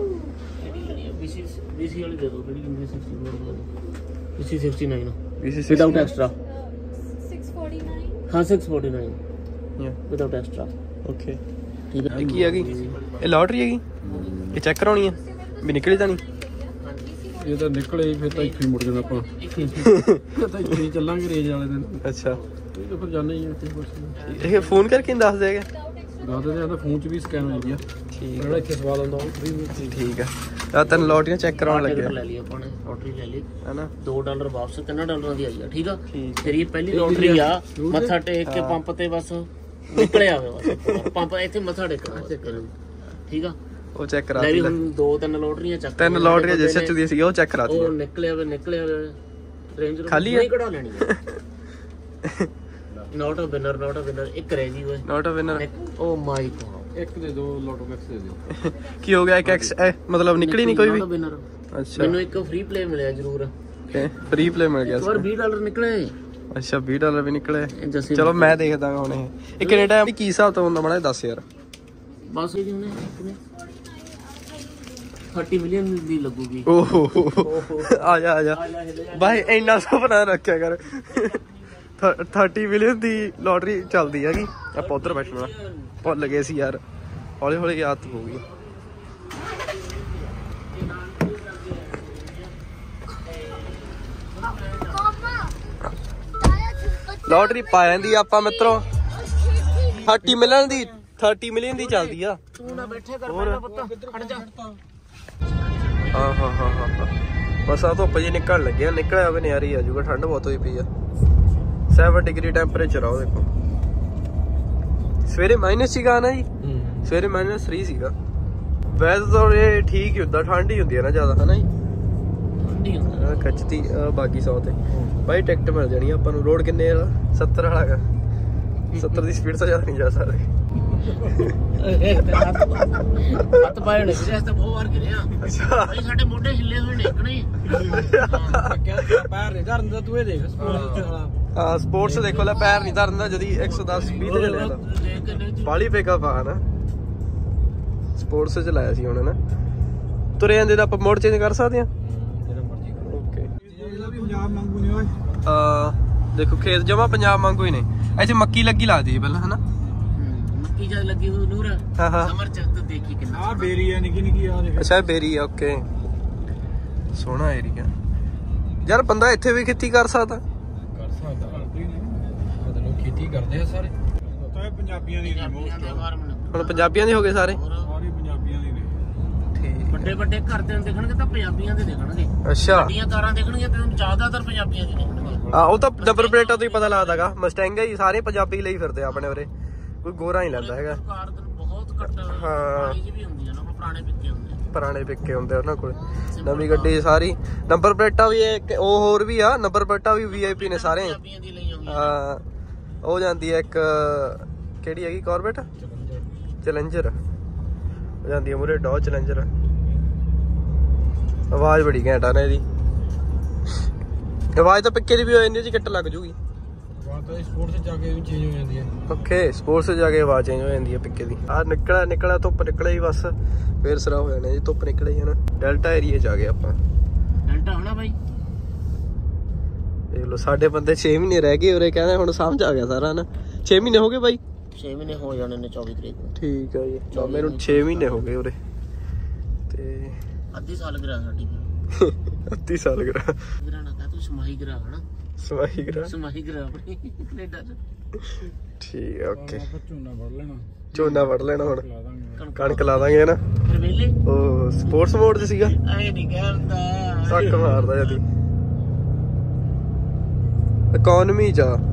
BC ਵਾਲੀ ਦੇ ਦਿਓ, ਕਿਹੜੀ 64 BC 69 BC ਵਿਦਆਊਟ ਐਕਸਟਰਾ। 649 ਹਾਂ 649 ਯਾ ਵਿਦਆਊਟ ਐਕਸਟਰਾ। ਓਕੇ ਠੀਕ ਹੈ। ਇਹ ਕੀ ਹੈਗੀ? ਇਹ ਲੋਟਰੀ ਹੈਗੀ? ਇਹ ਚੈੱਕ ਕਰਾਉਣੀ ਆ ਵੀ ਨਿਕਲੀ ਤਾਂ ਨਹੀਂ? ਇਹ ਤਾਂ ਨਿਕਲੇ ਫਿਰ ਤਾਂ ਇੱਥੇ ਮੁੜ ਜਾਣਾ ਆਪਾਂ। ਤਾਂ ਇੱਥੇ ਹੀ ਚੱਲਾਂਗੇ ਰੇਜ ਵਾਲੇ ਦਿਨ। ਅੱਛਾ ਇਹ ਤਾਂ ਫਿਰ ਜਾਣਾ ਹੀ ਇੱਥੇ ਕੁਛ ਇਹ ਫੋਨ ਕਰਕੇ ਨਹੀਂ ਦੱਸ ਦੇਗਾ? ਦੱਸ ਦਿੰਦੇ ਆ ਤਾਂ ਫੋਨ 'ਚ ਵੀ ਸਕੈਨ ਹੋ ਜਾਂਦੀ ਆ। ਠੀਕ ਜਿਹੜਾ ਇੱਥੇ ਸਵਾਲ ਆਉਂਦਾ ਉਹ ਠੀਕ ਆ। ਆ ਤੈਨੂੰ ਲੋਟਰੀਆਂ ਚੈੱਕ ਕਰਾਉਣ ਲੱਗਿਆ ਲੈ ਲਈ ਆਪਾਂ ਨੇ, ਲੋਟਰੀ ਲੈ ਲਈ ਹੈਨਾ? $2 ਵਾਪਸ, $3 ਦੀ ਆਈ ਆ। ਠੀਕ ਆ। ਠੀਕ ਤੇਰੀ ਪਹਿਲੀ ਲੋਟਰੀ ਆ, ਮੱਥਾ ਟੇਕ ਕੇ ਪੰਪ ਤੇ ਬਸ ਨਿਕਲਿਆ ਹੋਵੇ ਬਸ ਪੰਪ ਇੱਥੇ ਮੱਥਾ ਟੇਕਣਾ। ਠੀਕ ਆ। ਉਹ ਚੈੱਕ ਕਰਾ ਲੈ ਵੀ ਦਿੱਤਾ। ਹੁਣ 2-3 ਲੋਟਰੀਆਂ ਚੱਕ 3 ਲੋਟਰੀਆਂ ਜਿਸ ਚ ਦੀ ਸੀ ਉਹ ਚੈੱਕ ਕਰਾ ਉਹ ਦਿੱਤੀ। ਨਿਕਲਿਆ ਵੇ ਰੇਂਜ ਖਾਲੀ ਆ? ਨਹੀਂ ਕਢਾ ਲੈਣੀ ਨੋਟ ਅ ਵਿਨਰ ਇੱਕ ਰਹਿ ਗਈ ਓਏ। Not a winner. Oh my God. ਇੱਕ ਦੇ ਦੋ ਲੋਟੋ ਮੈਕਸ ਦੇ ਦਿਓ। ਕੀ ਹੋ ਗਿਆ? ਇੱਕ ਐਕਸ ਮਤਲਬ ਨਿਕਲੀ ਨਹੀਂ ਕੋਈ ਵੀ? ਵਿਨਰ। ਅੱਛਾ ਮੈਨੂੰ ਇੱਕ ਫ੍ਰੀ ਪਲੇ ਮਿਲਿਆ ਜ਼ਰੂਰ। ਫ੍ਰੀ ਪਲੇ ਮਿਲ ਗਿਆ ਇੱਕ ਸੀ। ਵਾਰ $20 ਨਿਕਲੇ। ਅੱਛਾ $20 ਵੀ ਨਿਕਲੇ। ਜੱਸੀ ਚਲੋ ਮੈਂ ਦੇਖਦਾ ਹੁਣ ਇਹ ਕਿੰਨੇ ਟਾਈਮ ਕੀ ਹਿਸਾਬ ਤੋਂ ਹੁੰਦਾ ਮਾੜਾ ਦੱਸ ਯਾਰ। ਬਸ ਇਹ ਉਹਨੇ 30 ਮਿਲੀਅਨ ਦੀ ਲੱਗੂਗੀ। ਓਹੋ ਆ ਜਾ ਬਾਈ ਇੰਨਾ ਸੁਪਨਾ ਰੱਖਿਆ ਕਰ। 30 ਮਿਲੀਅਨ ਦੀ ਲੋਟਰੀ ਚੱਲਦੀ ਹੈਗੀ। ਆਪਾਂ ਉੱਧਰ ਬੈਠਣਾ ਭੁੱਲ ਗਏ ਸੀ ਯਾਰ। ਹੌਲੀ ਹੌਲੀ ਆਦਤ ਹੋ ਗਈ। ਲੋਟਰੀ ਪਾ ਜਾਂਦੀ ਆਪਾਂ ਮਿੱਤਰੋ 30 ਮਿਲੀਅਨ ਦੀ ਚੱਲਦੀ ਆ। ਤੂੰ ਨਾ ਬੈਠੇ ਕਰ ਪਹਿਲਾਂ ਪੁੱਤ ਖੜ ਜਾ। ਹਾਂ ਬਸ ਆ ਧੁੱਪ ਜੀ ਨਿਕਲਣ ਲੱਗਿਆ। ਨਿਕਲਿਆ ਹੋਵੇ ਨਜ਼ਾਰੀ ਆ ਜਾਊਗਾ। ਠੰਡ ਬਹੁਤ ਹੋਈ ਪਈ ਆ। 7 ਡਿਗਰੀ ਟੈਂਪਰੇਚਰ ਆ ਉਹ ਦੇਖੋ। ਸਵੇਰੇ ਮਾਈਨਸ ਸੀਗਾ ਨਾ ਜੀ? ਸਵੇਰੇ -3 ਸੀਗਾ। ਵੈਸੇ ਤਾਂ ਇਹ ਠੀਕ ਹੀ ਹੁੰਦਾ। ਠੰਡ ਹੀ ਹੁੰਦੀ ਹੈ ਨਾ ਜ਼ਿਆਦਾ ਹਨਾ ਜੀ? ਖੱਚਤੀ ਬਾਕੀ 100 ਤੇ ਬਾਈ ਟਿਕਟ ਮਿਲ ਜਾਣੀ ਆਪਾਂ ਨੂੰ। ਰੋਡ ਕਿੰਨੇ ਵਾਲਾ? 70 ਵਾਲਾ ਹੈਗਾ। 70 ਦੀ ਸਪੀਡ ਤੋਂ ਜ਼ਿਆਦਾ ਨਹੀਂ ਜਾ ਸਕਦੇ। ਹੱਥ ਪਾਏ ਨੇ ਜਿਸ ਤਾਂ ਬਹੁਤ ਵਾਰ ਗਿਰਿਆ। ਅੱਛਾ ਭਾਈ ਸਾਡੇ ਮੋਢੇ ਹਿੱਲੇ ਹੋਏ ਨੇ ਇਕਣੇ। ਪੈਰ ਨਹੀਂ ਧਰਨ ਤੂੰ ਇਹ ਦੇਖ ਹਾਂ ਸਪੋਰਟਸ ਦੇਖੋ ਲੈ ਪੈਰ ਨਹੀਂ ਧਰਦਾ ਜਦੀ 110 20 ਤੇ ਚੱਲਿਆ। ਬਾਲੀ ਪਿਕਅਪ ਆ ਨਾ ਸਪੋਰਟਸ ਚ ਲਾਇਆ ਸੀ ਹੁਣ ਨਾ। ਤੁਰੇ ਜਾਂਦੇ ਤਾਂ ਆਪਾਂ ਮੋਡ ਚੇਂਜ ਕਰ ਸਕਦੇ ਹਾਂ। ਓਕੇ ਪੰਜਾਬ ਮੰਗੂ ਨਹੀਂ ਓਏ। ਦੇਖੋ ਖੇਤ ਜਮਾ ਪੰਜਾਬ ਵਾਂਗੂ ਹੀ ਨੇ। ਇੱਥੇ ਮੱਕੀ ਲੱਗੀ ਲੱਗਦੀ ਹੈ ਪਹਿਲਾਂ ਹਨਾ? ਮੱਕੀ ਜਦ ਲੱਗੀ ਹੋਈ ਨੂਰ ਹਾਂ ਸਮਰ ਚ ਤਾਂ ਦੇਖੀ ਕਿੰਨਾ ਆ ਬੇਰੀ ਆ ਨਿੱਕੀ ਆ ਦੇਖ। ਅੱਛਾ ਬੇਰੀ ਆ। ਓਕੇ ਸੋਹਣਾ ਏਰੀਆ ਯਾਰ। ਬੰਦਾ ਇੱਥੇ ਵੀ ਖੇਤੀ ਕਰ ਸਕਦਾ। ਕਰ ਸਕਦਾ ਮਤਲਬ ਖੇਤੀ ਕਰਦੇ ਆ ਸਾਰੇ। ਪਤਾ ਹੈ ਪੰਜਾਬੀਆਂ ਦੀ ਨਹੀਂ ਮੋਸਟ। ਹੁਣ ਪੰਜਾਬੀਆਂ ਦੇ ਹੋ ਗਏ ਸਾਰੇ। ਸਾਰੇ ਪੰਜਾਬੀਆਂ ਦੀ ਨੇ। ਠੀਕ ਵੱਡੇ ਘਰ ਦੇ ਦੇਖਣਗੇ ਤਾਂ ਪੰਜਾਬੀਆਂ ਦੇ ਦੇਖਣਗੇ। ਅੱਛਾ ਵੱਡੀਆਂ ਕਾਰਾਂ ਦੇਖਣਗੇ ਤੇ ਜ਼ਿਆਦਾਤਰ ਪੰਜਾਬੀਆਂ ਦੀ ਦੇਖਣਗੇ। ਉਹ ਤਾਂ ਨੰਬਰ ਪਲੇਟਾਂ ਤੋਂ ਹੀ ਪਤਾ ਲੱਗਦਾਗਾ। ਮਸਟੈਂਗਾ ਹੀ ਸਾਰੇ ਪੰਜਾਬੀ ਲਈ ਫਿਰਦੇ ਆਪਣੇ ਉਰੇ। ਕੋਈ ਗੋਰਾ ਨਹੀਂ ਲੈਂਦਾ ਹੈਗਾ। ਕਾਰ ਬਹੁਤ ਘੱਟ ਹਾਂ ਵੀ ਹੁੰਦੀ ਆ ਨਾ। ਪੁਰਾਣੇ ਪਿੱਕੇ ਹੁੰਦੇ ਆ। ਪੁਰਾਣੇ ਪਿੱਕੇ ਹੁੰਦੇ ਉਹਨਾਂ ਕੋਲ। ਨਵੀਂ ਗੱਡੀ ਸਾਰੀ ਨੰਬਰ ਪਲੇਟਾਂ ਵੀ ਉਹ ਹੋਰ ਵੀ ਆ। ਨੰਬਰ ਪਲੇਟਾਂ ਵੀ VIP ਨੇ ਸਾਰੇ। ਪੰਜਾਬੀਆਂ ਦੀ ਲਈਆਂ ਹੋਈਆਂ। ਹਾਂ ਉਹ ਜਾਂਦੀ ਹੈ ਇੱਕ ਕਿਹੜੀ ਹੈਗੀ ਕਾਰਬੇਟ ਚੈਲੰਜਰ ਜਾਂਦੀ ਹੈ ਮੂਰੇ ਡੋ ਚੈਲੰਜਰ। ਆਵਾਜ਼ ਬੜੀ ਘੈਂਟ ਆ ਨਾ ਇਹਦੀ। ਆਵਾਜ਼ ਤਾਂ ਪਿੱਕੇ ਦੀ ਵੀ ਹੋ ਜਾਂਦੀ ਜੀ ਕਿੱਟ ਲੱਗ ਜੂਗੀ। ਬਾਤ ਹੈ ਸਪੋਰਟਸ ਜਾ ਕੇ ਵੀ ਚੇਂਜ ਹੋ ਜਾਂਦੀ ਹੈ। ਓਕੇ ਸਪੋਰਟਸ ਜਾ ਕੇ ਆਵਾਜ਼ ਚੇਂਜ ਹੋ ਜਾਂਦੀ ਹੈ ਪਿੱਕੇ ਦੀ। ਆ ਨਿਕਲਿਆ ਧੁੱਪ ਨਿਕਲੇ ਹੀ ਬਸ ਫੇਰ ਸਰਾ ਹੋ ਜਾਣਾ ਜੀ। ਧੁੱਪ ਨਿਕਲੇ ਹੀ ਹਨਾ। ਡੈਲਟਾ ਏਰੀਆ ਚ ਆ ਗਏ ਆਪਾਂ। ਡੈਲਟਾ ਹੋਣਾ ਬਾਈ ਦੇਖ ਲਓ ਸਾਡੇ ਬੰਦੇ 6 ਮਹੀਨੇ ਰਹਿ ਗਏ ਉਰੇ। ਕਹਿੰਦੇ ਹੁਣ ਸਮਝ ਆ ਗਿਆ ਸਾਰਾ ਹਨਾ। 6 ਮਹੀਨੇ ਹੋ ਗਏ ਬਾਈ? 6 ਮਹੀਨੇ ਹੋ ਜਾਣੇ ਨੇ 24 ਤਰੀਕ ਨੂੰ। ਠੀਕ ਆ ਜੀ। ਮੈਨੂੰ 6 ਮਹੀਨੇ ਹੋ ਗਏ ਉਰੇ ਤੇ ਅੱਧੀ ਸਾਲ ਗਰਾ ਸਾਡੀ। ਅੱਧੀ ਸਾਲ ਗਰਾ ਗਰਾ ਨਾ ਕਹ ਤੂੰ ਸਮਾਈ ਗਰਾ ਹਨਾ। ਸਮਾਈ ਗਰਾ ਆਪਣੀ ਕੈਨੇਡਾ ਚ। ਠੀਕ ਆ ਓਕੇ। ਝੋਨਾ ਵੜ ਲੈਣਾ ਹੁਣ ਲਾ ਦਾਂਗੇ। ਕਣਕ ਲਾ ਦਾਂਗੇ ਹਨਾ। ਫਿਰ ਵੇਲੇ ਉਹ ਸਪੋਰਟਸ ਮੋਡ 'ਚ ਸੀਗਾ। ਐ ਨਹੀਂ ਕਹਿੰਦਾ ਸੱਕ ਮਾਰਦਾ ਜਦੀ ਇਕਨੋਮੀ ਚ ਆ।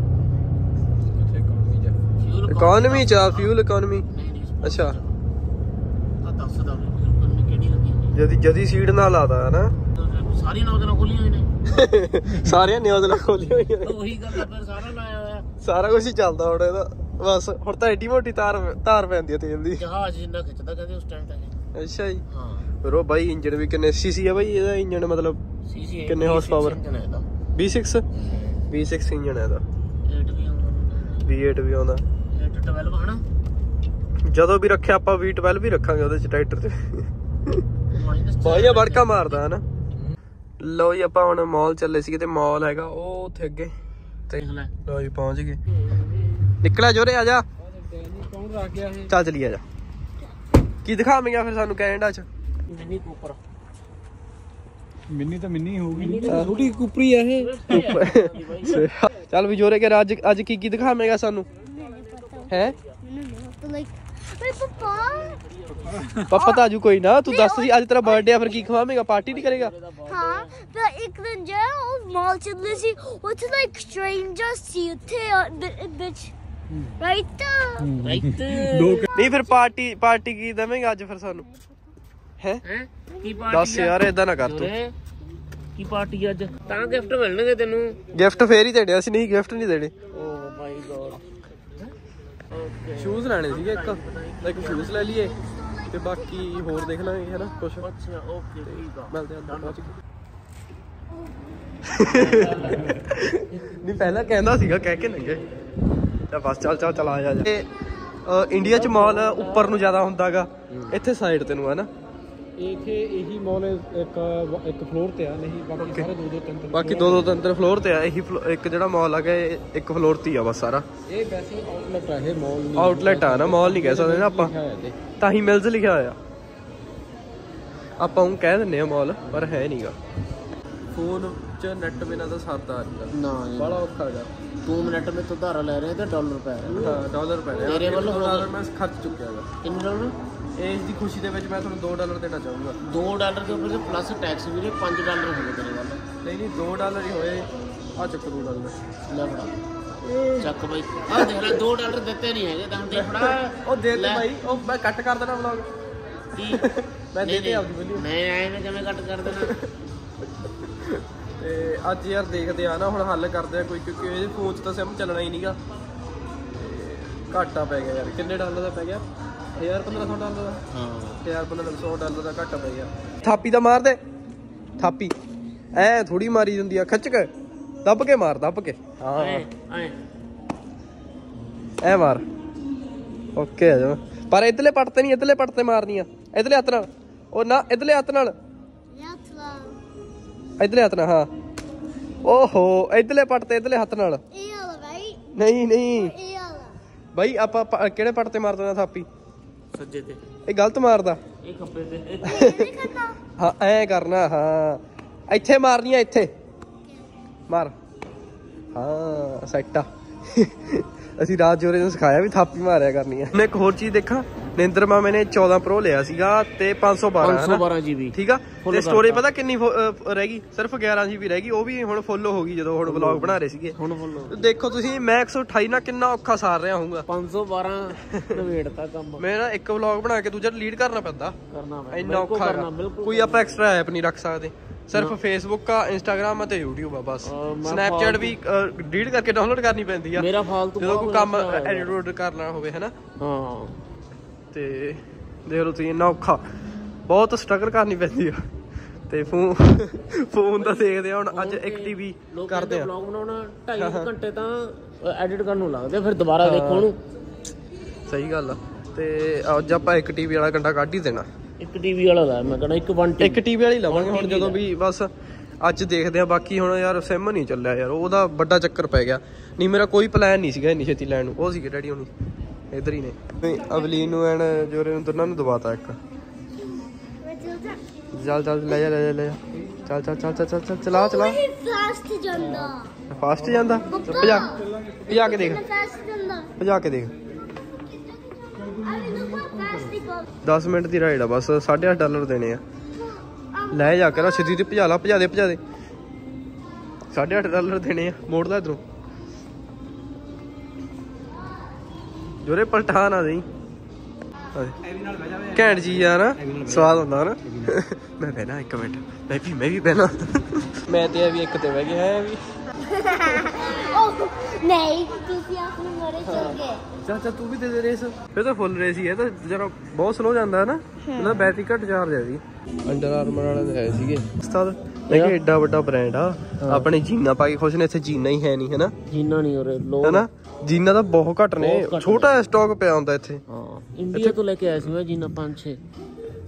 ਇਕਨੋਮੀ ਚ ਆ ਫਿਊਲ ਇਕਨੋਮੀ। ਅੱਛਾ ਤਾਂ ਦੱਸਦਾ ਵੀ ਕਿਹੜੀ ਲੱਗੀ ਹੋਈ ਜਦੀ ਸੀਡ ਨਾਲ ਲਾਦਾ ਹਨਾ। ਸਾਰੀਆਂ ਨੌਜਵਾਨਾਂ ਖੋਲੀਆਂ ਹੋਈਆਂ ਨੇ। ਸਾਰੀਆਂ ਨਿਊਜ਼ਲਾਂ ਖੋਲੀਆਂ ਹੋਈਆਂ ਨੇ। ਉਹੀ ਗੱਲ ਆ ਫਿਰ ਸਾਰਾ ਲਾਇਆ ਹੋਇਆ। ਸਾਰਾ ਕੁਝ ਹੀ ਚੱਲਦਾ ਹੁਣ ਇਹਦਾ ਬਸ। ਹੁਣ ਤਾਂ ਏਡੀ ਮੋਟੀ ਤਾਰ ਪੈਂਦੀ ਆ ਤੇਲ ਦੀ। ਜਹਾਜ਼ ਜਿੰਨਾ ਖਿੱਚਦਾ ਕਹਿੰਦੇ ਉਸ ਟਾਈਮ ਤੱਕ। ਅੱਛਾ ਜੀ। ਹਾਂ ਫਿਰ ਉਹ ਬਾਈ ਇੰਜਨ ਵੀ ਕਿੰਨੇ ਸੀਸੀ ਆ ਬਾਈ ਇਹਦਾ ਇੰਜਨ ਮਤਲਬ ਸੀਸੀ ਕਿੰਨੇ ਹਾਰਸ ਪਾਵਰ? V6 ਇੰਜਨ ਹੈ ਇਹਦਾ। 8 ਵੀ ਆਉਂਦਾ। V8 ਵੀ ਆਉਂਦਾ। 812 ਹਨਾ। ਜਦੋਂ ਵੀ ਰੱਖਿਆ ਆਪਾਂ V12 ਵੀ ਰੱਖਾਂਗੇ ਉਹਦੇ ਚ ਟਰੈਕਟਰ ਤੇ। ਬਾਈ ਆ ਵੜਕਾ ਮਾਰਦਾ ਹਨਾ। ਲੋ ਜੀ ਆਪਾਂ ਹੁਣ ਮਾਲ ਚੱਲੇ ਸੀਗੇ ਤੇ ਮਾਲ ਹੈਗਾ ਉਹ ਉੱਥੇ ਅੱਗੇ ਤੇ ਲੋ ਜੀ ਪਹੁੰਚ ਗਏ। ਨਿਕਲਿਆ ਜੋਰੇ ਆ ਜਾ। ਕੌਣ ਰੱਖ ਗਿਆ ਇਹ? ਚੱਲ ਚਲੀ ਆ ਜਾ। ਕੀ ਦਿਖਾਵੇਂਗਾ ਫਿਰ ਸਾਨੂੰ ਕੈਨੇਡਾ ਚ? Mini Cooper. ਮਿੰਨੀ ਤਾਂ ਮਿੰਨੀ ਹੋਊਗੀ, ਥੋੜੀ ਕੁਪਰੀ ਆ ਇਹ। ਚੱਲ ਵੀ ਜੋਰੇ ਕੇ ਅੱਜ ਕੀ ਦਿਖਾਵੇਂਗਾ ਸਾਨੂੰ ਹੈ? ਪਾਪਾ ਤਾਂ ਆਜੂ ਕੋਈ ਨਾ, ਤੂੰ ਦੱਸ ਸੀ ਅੱਜ ਤੇਰਾ ਬਰਥਡੇ ਆ, ਫਿਰ ਕੀ ਖਵਾਵੇਂਗਾ? ਪਾਰਟੀ ਨਹੀਂ ਕਰੇਗਾ? ਹਾਂ ਤਾਂ ਇੱਕ ਦਿਨ ਜੇ ਉਹ ਮਾਲ ਚੱਲੇ ਸੀ, ਉੱਥੇ ਲਾਈਕ ਸਟ੍ਰੇਂਜਰ ਸੀ ਉੱਥੇ ਵਿੱਚ ਰਾਈਟ। ਨਹੀਂ ਫਿਰ ਪਾਰਟੀ ਕੀ ਦੇਵੇਂਗਾ ਅੱਜ ਫਿਰ ਸਾਨੂੰ ਹੈ? ਕੀ ਪਾਰਟੀ ਦੱਸ ਯਾਰ, ਏਦਾਂ ਨਾ ਕਰ ਤੂੰ। ਕੀ ਪਾਰਟੀ ਅੱਜ? ਤਾਂ ਗਿਫਟ ਮਿਲਣਗੇ ਤੈਨੂੰ। ਗਿਫਟ ਫੇਰ ਹੀ ਦੇਣੇ, ਅਸੀਂ ਨਹੀਂ ਗਿਫਟ ਨਹੀਂ ਦੇਣੇ। ਓ ਮਾਈ ਗॉड। ਸ਼ੂਜ਼ ਲੈਣੇ ਸੀਗੇ, ਇੱਕ ਸ਼ੂਜ਼ ਲੈ ਲਈਏ ਤੇ ਬਾਕੀ ਹੋਰ ਦੇਖ ਲਾਂਗੇ ਹੈ ਨਾ ਕੁਛ। ਅੱਛਾ ਓਕੇ ਠੀਕ ਆ, ਮਿਲਦੇ ਆਂ ਪਹੁੰਚ ਗਏ। ਨਹੀਂ ਪਹਿਲਾਂ ਕਹਿੰਦਾ ਸੀਗਾ, ਕਹਿ ਕੇ ਨਹੀਂ ਗਏ। ਤਾਂ ਬਸ ਚੱਲ ਆ ਜਾ। ਇੰਡੀਆ ਚ ਮਾਲ ਉੱਪਰ ਨੂੰ ਜ਼ਿਆਦਾ ਹੁੰਦਾਗਾ, ਇੱਥੇ ਸਾਈਡ ਤੇ ਨੂੰ ਹੈ ਨਾ। ਇਹੀ ਮਾਲ ਇੱਕ ਫਲੋਰ ਤੇ ਆ, ਨਹੀਂ ਬਾਕੀ ਸਾਰੇ ਦੋ ਤਿੰਨ ਬਾਕੀ ਦੋ ਤਿੰਨ ਫਲੋਰ ਤੇ ਆ। ਇਹੀ ਇੱਕ ਜਿਹੜਾ ਮਾਲ ਹੈਗਾ ਇੱਕ ਫਲੋਰ ਤੇ ਹੀ ਆ ਬਸ ਸਾਰਾ। ਇਹ ਵੈਸੇ ਆਊਟਲੈਟ ਆ, ਇਹ ਮਾਲ ਨਹੀਂ। ਆਊਟਲੈਟ ਆ ਨਾ, ਮਾਲ ਨਹੀਂ ਕਹਿ ਸਕਦੇ ਨਾ ਆਪਾਂ, ਤਾਂ ਹੀ ਮਿਲਜ਼ ਲਿਖਿਆ ਹੋਇਆ। ਆਪਾਂ ਉਹ ਕਹਿ ਦਿੰਦੇ ਆ ਮਾਲ, ਪਰ ਹੈ ਨਹੀਂਗਾ। ਫੋਨ ਚ ਨੈਟ ਬਿਨਾਂ ਤਾਂ ਸਰਦਾ ਨਹੀਂ ਨਾ ਬੜਾ ਔਖਾ ਹੈਗਾ। 2 ਮਿੰਟ ਵਿੱਚ ਉਧਾਰਾ ਲੈ ਰਹੇ ਤੇ ਡਾਲਰ ਪੈ ਰਹੇ। ਹਾਂ ਡਾਲਰ ਪੈ ਰਿਹਾ ਤੇਰੇ ਵੱਲੋਂ ਡਾਲਰ ਮੈਂ ਖਰਚ ਚੁੱਕਿਆ ਹੈਗਾ। ਕਿੰਨੇ ਡਾਲਰ? ਇਸ ਦੀ ਖੁਸ਼ੀ ਦੇ ਵਿੱਚ ਮੈਂ ਤੁਹਾਨੂੰ $2 ਦੇਣਾ ਚਾਹੂੰਗਾ। $2 ਦੇ ਉੱਪਰ ਪਲੱਸ ਟੈਕਸ ਵੀ $5 ਹੋ ਗਏ ਤੇਰੇ ਵੱਲ। ਨਹੀਂ $2 ਹੀ ਹੋਏ। ਆ ਚੱਕ $2 ਲੈ ਫੜਾ ਚੱਕ ਬਾਈ। ਆ ਦੇਖ ਲੈ $2 ਦਿੱਤੇ ਨਹੀਂ ਹੈਗੇ ਤਾਂ ਦੇ ਫੜਾ। ਉਹ ਦੇ ਦੇ ਬਾਈ, ਉਹ ਮੈਂ ਕੱਟ ਕਰ ਦੇਣਾ ਵਲੌਗ। ਕੀ ਮੈਂ ਦੇ ਦੇ ਆਪਦੀ ਵੀਡੀਓ। ਨਹੀਂ ਐਵੇਂ ਕਿਵੇਂ ਕੱਟ ਕਰ ਦੇਣਾ। ਤੇ ਅੱਜ ਯਾਰ ਦੇਖਦੇ ਆ ਨਾ, ਹੁਣ ਹੱਲ ਕਰਦੇ ਆ ਕੋਈ, ਕਿਉਂਕਿ ਇਹਦੇ ਫੋਨ 'ਚ ਤਾਂ ਸਿਮ ਚੱਲਣਾ ਹੀ ਨਹੀਂਗਾ। ਘਾਟਾ ਪੈ ਗਿਆ ਯਾਰ। ਕਿੰਨੇ ਡਾਲਰ ਦਾ ਪੈ ਗਿਆ? $1500 ਦਾ। ਹਾਂ $1500 ਦਾ ਘਾਟਾ ਪੈ ਗਿਆ। ਥਾਪੀ ਤਾਂ ਮਾਰ ਦੇ, ਥਾਪੀ ਐ ਥੋੜੀ ਮਾਰੀ ਜਾਂਦੀ ਆ, ਖਿੱਚ ਕੇ ਦੱਬ ਕੇ ਮਾਰ, ਦੱਬ ਕੇ। ਹਾਂ ਐ ਮਾਰ। ਓਕੇ ਆ ਜਾ। ਪਰ ਇਧਰਲੇ ਪੱਟ ਤੇ ਨਹੀਂ, ਇਧਰਲੇ ਪੱਟ ਤੇ ਮਾਰਨੀ ਆ। ਇਧਰਲੇ ਹੱਥ ਨਾਲ। ਉਹ ਨਾ ਇਧਰਲੇ ਹੱਥ ਨਾਲ, ਇਧਰਲੇ ਹੱਥ ਨਾਲ। ਹਾਂ ਓਹੋ, ਇਧਰਲੇ ਪੱਟ ਤੇ ਇਧਰਲੇ ਹੱਥ ਨਾਲ। ਨਹੀਂ ਬਾਈ, ਆਪਾਂ ਕਿਹੜੇ ਪੱਟ ਤੇ ਮਾਰਦੇ ਆ ਥਾਪੀ? ਸੱਜੇ ਤੇ। ਇਹ ਗਲਤ ਮਾਰਦਾ, ਇਹ ਖੱਬੇ ਤੇ। ਹਾਂ ਐ ਕਰਨਾ। ਹਾਂ ਇੱਥੇ ਮਾਰਨੀ ਆ, ਇੱਥੇ ਮਾਰ। ਹਾਂ ਸੈੱਟ ਆ। ਅਸੀਂ ਰਾਤ ਜੋਰੇ ਨੂੰ ਸਿਖਾਇਆ ਵੀ ਥਾਪੀ ਮਾਰਿਆ ਕਰਨੀ ਆ। ਮੈਂ ਇੱਕ ਹੋਰ ਚੀਜ਼ ਦੇਖਾਂ, ਨਿੰਦਰ ਮਾਮੇ ਨੇ 14 Pro ਲਿਆ ਸੀਗਾ ਤੇ 512 GB ਠੀਕ ਆ। ਤੇ ਸਟੋਰੇਜ ਪਤਾ ਕਿੰਨੀ ਰਹਿ ਗਈ? ਸਿਰਫ 11 GB ਰਹਿ ਗਈ। ਉਹ ਵੀ ਹੁਣ ਫੁੱਲ ਹੋ ਗਈ ਜਦੋਂ ਹੁਣ ਵਲੌਗ ਬਣਾ ਰਹੇ ਸੀਗੇ। ਹੁਣ ਫੁੱਲ ਦੇਖੋ ਤੁਸੀਂ, ਮੈਂ 128 ਨਾਲ ਕਿੰਨਾ ਔਖਾ ਸਾਰ ਰਿਹਾ ਹੋਊਗਾ। 512 ਨਵੇੜਤਾ ਕੰਮ। ਮੈਂ ਨਾ ਇੱਕ ਵਲੌਗ ਬਣਾ ਕੇ ਦੂਜਾ ਡਿਲੀਟ ਕਰਨਾ ਪੈਂਦਾ, ਕਰਨਾ ਇੰਨਾ ਔਖਾ ਹੈਗਾ। ਕੋਈ ਆਪਾਂ ਐਕਸਟਰਾ ਐਪ ਨਹੀਂ ਰੱਖ ਸਕਦੇ, ਸਿਰਫ ਫੇਸਬੁੱਕ ਆ, ਇੰਸਟਾਗ੍ਰਾਮ ਅਤੇ YouTube ਆ ਬਸ। ਸਨੈਪਚੈਟ ਵੀ ਡਿਲੀਟ ਕਰਕੇ ਡਾਊਨਲੋਡ ਕਰਨੀ ਪੈਂਦੀ ਆ ਮੇਰਾ ਫਾਲਤੂ ਜਦੋਂ ਕੋਈ ਕੰਮ ਐਡਿਟ ਕਰਨਾ ਹੋਵੇ ਹੈ ਨਾ। ਹਾਂ ਤੇ ਦੇਖ ਲਓ ਤੁਸੀਂ, ਇੰਨਾ ਔਖਾ, ਬਹੁਤ ਸਟਰਗਲ ਕਰਨੀ ਪੈਂਦੀ ਆ। ਤੇ ਫੋਨ ਦਾ ਦੇਖਦੇ ਆ ਹੁਣ। ਅੱਜ ਇੱਕ TV ਕਰਦੇ ਆ। ਵਲੌਗ ਬਣਾਉਣਾ 2.5 ਘੰਟੇ ਤਾਂ ਐਡਿਟ ਕਰਨ ਨੂੰ ਲੱਗਦੇ, ਫਿਰ ਦੁਬਾਰਾ ਦੇਖੋ ਉਹਨੂੰ। ਸਹੀ ਗੱਲ ਆ। ਤੇ ਅੱਜ ਆਪਾਂ ਇੱਕ TV ਵਾਲਾ ਘੰਟਾ ਕੱਢ ਹੀ ਦੇਣਾ। ਇੱਕ TV ਵਾਲਾ ਲਾ, ਮੈਂ ਕਹਿੰਦਾ ਇੱਕ TV ਵਾਲੀ ਲਵਾਂਗੇ ਹੁਣ ਜਦੋਂ ਵੀ। ਬਸ ਅੱਜ ਦੇਖਦੇ ਆ। ਬਾਕੀ ਹੁਣ ਯਾਰ ਸਿਮ ਨਹੀਂ ਚੱਲਿਆ ਯਾਰ, ਉਹਦਾ ਵੱਡਾ ਚੱਕਰ ਪੈ ਗਿਆ। ਨਹੀਂ ਮੇਰਾ ਕੋਈ ਪਲਾਨ ਨਹੀਂ ਸੀਗਾ ਇੰਨੀ ਛੇਤੀ ਲੈਣ ਨੂੰ। ਉਹ ਸੀਗੇ ਡੈਡੀ ਹੁਣੀ ਇੱਧਰ ਹੀ ਨੇ। ਅਵਲੀਨ ਨੂੰ ਐਨ ਜੋਰੇ ਨੂੰ ਦੋਨਾਂ ਨੂੰ ਦਬਾਤਾ ਇੱਕ। ਚੱਲ ਲੈ ਜਾ ਚੱਲ ਚਲਾ ਫਾਸਟ ਜਾਂਦਾ। ਭਜਾ ਕੇ ਦੇਖ, ਭਜਾ ਕੇ ਦੇਖ। 10 ਮਿੰਟ ਦੀ ਰਾਈਡ ਆ ਬਸ। $8.5 ਦੇਣੇ ਆ। ਲੈ ਜਾ ਕੇ ਨਾ ਸਿੱਧੀ ਤੇ ਭਜਾ ਦੇ $8.5 ਦੇਣੇ ਆ। ਮੋੜਦਾ ਇਧਰੋਂ ਜੋਰੇ, ਪਲਟਾ ਨਾ ਦੇਈ। ਘੈਂਟ ਚੀਜ਼ ਆ ਨਾ, ਸਵਾਦ ਹੁੰਦਾ ਨਾ। ਮੈਂ ਬਹਿਣਾ ਇੱਕ ਮਿੰਟ, ਮੈਂ ਵੀ ਬਹਿਣਾ। ਮੈਂ ਤੇ ਵੀ ਇੱਕ ਤੇ ਬਹਿ ਗਿਆ ਹੈ ਵੀ। ਨਹੀਂ ਤੁਸੀਂ ਆਪਣੇ ਮੋਰੇ ਚੱਲ ਗਏ। ਚੱਲ ਤੂੰ ਵੀ ਦੇ ਰੇਸ। ਫਿਰ ਤਾਂ ਫੁੱਲ ਰੇਸ ਹੀ ਹੈ, ਤਾਂ ਜਰਾ ਬਹੁਤ ਸਲੋ ਜਾਂਦਾ ਹੈ ਨਾ। ਇਹਦਾ ਬੈਟਰੀ ਘੱਟ ਚਾਰਜ ਹੈ ਜੀ। ਅੰਡਰ ਆਰਮਰ ਵਾਲੇ ਦੇ ਹੈ ਸੀਗੇ ਉਸਤਾਦ। ਮੈਂ ਕਿਹਾ ਏਡਾ ਵੱਡਾ ਬ੍ਰਾਂਡ ਆ, ਆਪਣੇ ਜੀਨਾ ਪਾ ਕੇ ਖੁਸ਼ ਨੇ। ਇੱਥੇ ਜੀਨਾ ਹੀ ਹੈ ਨਹੀਂ ਹੈ ਨਾ। ਜੀਨਾ ਨਹੀਂ ਉਰੇ ਲੋ ਹੈ ਨਾ, ਜੀਨਾ ਤਾਂ ਬਹੁਤ ਘੱਟ ਨੇ। ਛੋਟਾ ਸਟਾਕ ਪਿਆ ਹੁੰਦਾ ਇੱਥੇ। ਹਾਂ ਇੰਡੀਆ ਤੋਂ ਲੈ ਕੇ ਆਇਆ ਸੀ ਮੈਂ ਜੀਨਾ 5-6।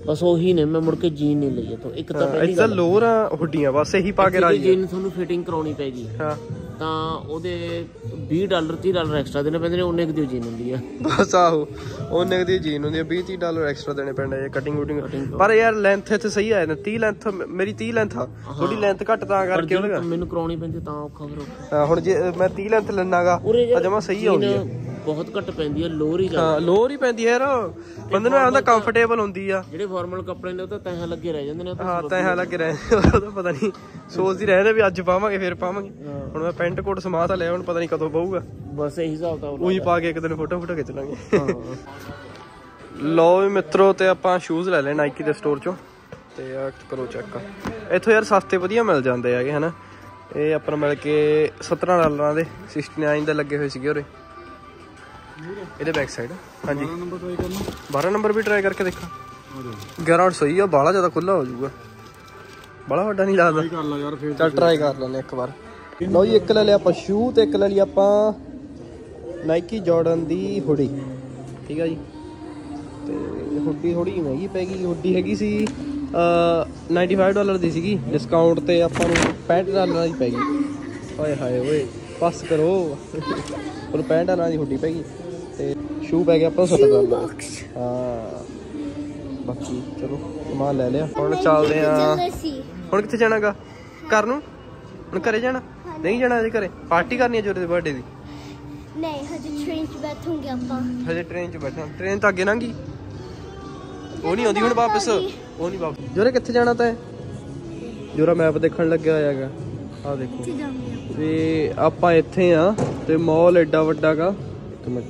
ਬਸ ਉਹੀ ਨੇ, ਮੈਂ ਮੁੜ ਕੇ ਜੀਨ ਨਹੀਂ ਲਈ ਤੋਂ। ਇੱਕ ਤਾਂ ਪਹਿਲੀ ਗੱਲ ਲੋਅਰ ਹੁੱਡੀਆਂ ਬਸ ਇਹੀ ਪਾ ਕੇ ਰਾਜੀ। ਜੀਨ ਤੁਹਾਨੂੰ ਫਿਟਿੰਗ ਕਰਾਉਣੀ ਪੈਗੀ ਹਾਂ ਤਾਂ ਉਹਦੇ $20 $30 ਐਕਸਟਰਾ ਦੇਣੇ ਪੈਂਦੇ ਨੇ, ਉਹਨੇ ਦੀ ਜੀਨ ਹੁੰਦੀ ਆ ਬਸ। ਆਹੋ ਉਹਨੇ ਦੀ ਜੀਨ ਹੁੰਦੀ ਆ, $20-30 ਐਕਸਟਰਾ ਦੇਣੇ ਪੈਂਦੇ ਕਟਿੰਗ ਵੂਟਿੰਗ। ਪਰ ਯਾਰ ਲੈਂਥ ਇੱਥੇ ਸਹੀ ਆ ਜਾਂਦਾ, 30 ਲੈਂਥ ਮੇਰੀ 30 ਲੈਂਥ ਆ, ਥੋੜੀ ਲੈਂਥ ਘੱਟ ਤਾਂ ਕਰਕੇ ਉਹਦੇ ਮੈਨੂੰ ਕਰਾਉਣੀ ਪੈਂਦੀ ਤਾਂ ਔਖਾ ਫਿਰ। ਹੁਣ ਜੇ ਮੈਂ 30 ਲੈਂਥ ਲੈਣਾਗਾ ਤਾਂ ਜਮਾ ਸਹੀ ਆਉਂਦੀ ਆ। ਬਹੁਤ ਘੱਟ ਪੈਂਦੀ ਆ, ਲੋਅਰ ਹੀ ਹਾਂ ਲੋਅਰ ਹੀ ਪੈਂਦੀ ਆ ਯਾਰ, ਬੰਦੇ ਨੂੰ ਆਉਂਦਾ ਕੰਫਰਟੇਬਲ ਹੁੰਦੀ ਆ। ਜਿਹੜੇ ਫਾਰਮਲ ਕੱਪੜੇ ਨੇ ਉਹ ਤਾਂ ਤੈਹਾਂ ਲੱਗੇ ਰਹਿ ਜਾਂਦੇ ਨੇ। ਹਾਂ ਤੈਹਾਂ ਲੱਗੇ ਰਹਿ ਉਹਦਾ ਪਤਾ ਨਹੀਂ, ਸੋਚਦੀ ਰਹਿੰਦੇ ਵੀ ਅੱਜ ਪਾਵਾਂਗੇ ਫਿਰ ਪਾਵਾਂਗੇ। ਹੁਣ ਮੈਂ ਪੈਂਟ ਕੋਟ ਸਮਾ ਤਾਂ ਲਿਆ, ਹੁਣ ਪਤਾ ਨਹੀਂ ਕਦੋਂ ਪਊਗਾ। ਬਸ ਇਹੀ ਹਿਸਾਬ ਤਾਂ ਉਹੀ ਪਾ ਕੇ ਇੱਕ ਦਿਨ ਫੋਟੋ ਖਿੱਚ ਲਾਂਗੇ। ਲਓ ਵੀ ਮਿੱਤਰੋ, ਤੇ ਆਪਾਂ ਸ਼ੂਜ਼ ਲੈ ਲਏ ਨਾਈਕੀ ਦੇ ਸਟੋਰ ਚੋਂ, ਤੇ ਕਰੋ ਚੈੱਕ। ਇੱਥੋਂ ਯਾਰ ਸਸਤੇ ਵਧੀਆ ਮਿਲ ਜਾਂਦੇ ਹੈਗੇ ਹਨਾ। ਇਹ ਆਪਾਂ ਨੂੰ ਮਿਲ ਕੇ $17 ਦੇ 69 ਦੇ ਲੱਗੇ ਹੋਏ ਸੀਗੇ ਉਰੇ ਇਹਦੇ ਬੈਕ ਸਾਈਡ। ਹਾਂਜੀ 12 ਨੰਬਰ ਵੀ ਟਰਾਈ ਕਰਕੇ ਦੇਖਾਂ। 11 ਸਹੀ ਆ, ਬਾਹਲਾ ਜ਼ਿਆਦਾ ਖੁੱਲਾ ਹੋ ਜਾਊਗਾ, ਬਾਹਲਾ ਵੱਡਾ ਨਹੀਂ ਲੱਗਦਾ। ਚੱਲ ਟਰਾਈ ਕਰ ਲੈਂਦੇ ਇੱਕ ਵਾਰ। ਲਓ ਜੀ ਇੱਕ ਲੈ ਲਿਆ ਆਪਾਂ ਸ਼ੂ, ਤੇ ਇੱਕ ਲੈ ਲਈ ਆਪਾਂ ਨਾਈਕੀ ਜਾਰਡਨ ਦੀ ਹੁੱਡੀ, ਠੀਕ ਆ ਜੀ। ਤੇ ਹੁੱਡੀ ਥੋੜੀ ਮਹਿੰਗੀ ਪੈ ਗਈ, ਹੁੱਡੀ ਹੈਗੀ ਸੀ $95 ਦੀ ਸੀਗੀ, ਡਿਸਕਾਊਂਟ ਤੇ ਆਪਾਂ ਨੂੰ $65 ਦੀ ਪੈ ਗਈ। ਓਏ ਹਾਏ ਓਏ ਪਾਸ ਕਰੋ, ਪਰ $65 ਦੀ ਹੁੱਡੀ ਪੈ ਗਈ, ਤੇ ਸ਼ੂ ਪੈ ਗਿਆ ਆਪਾਂ $70। ਹਾਂ ਬਾਕੀ ਚਲੋ ਸਮਾਨ ਲੈ ਲਿਆ, ਹੁਣ ਚੱਲਦੇ ਆ। ਹੁਣ ਕਿੱਥੇ ਜਾਣਾਗਾ? ਘਰ ਨੂੰ? ਹੁਣ ਘਰੇ ਜਾਣਾ? ਨਹੀਂ ਜਾਣਾ ਅਜੇ ਘਰੇ? ਪਾਰਟੀ ਕਰਨੀ ਹੈ ਜੋਰੇ ਦੇ ਬਰਥਡੇ ਦੀ? ਨਹੀਂ ਹਜੇ ਟ੍ਰੇਨ 'ਚ ਬੈਠੂਗੇ ਆਪਾਂ। ਹਜੇ ਟ੍ਰੇਨ 'ਚ ਬੈਠਾ? ਟ੍ਰੇਨ ਤਾਂ ਅੱਗੇ ਲੰਘੀ, ਉਹ ਨਹੀਂ ਆਉਂਦੀ ਹੁਣ ਵਾਪਸ, ਉਹ ਨਹੀਂ ਵਾਪਸ। ਜੋਰੇ ਕਿੱਥੇ ਜਾਣਾ ਤੈਂ? ਜੋਰਾ ਮੈਪ ਦੇਖਣ ਲੱਗਿਆ ਹੋਇਆ ਹੈਗਾ, ਆਹ ਦੇਖੋ ਵੀ ਆਪਾਂ ਇੱਥੇ ਆ, ਤੇ ਮਾਲ ਐਡਾ ਵੱਡਾ ਗਾ। ਇੱਕ ਮਿੰਟ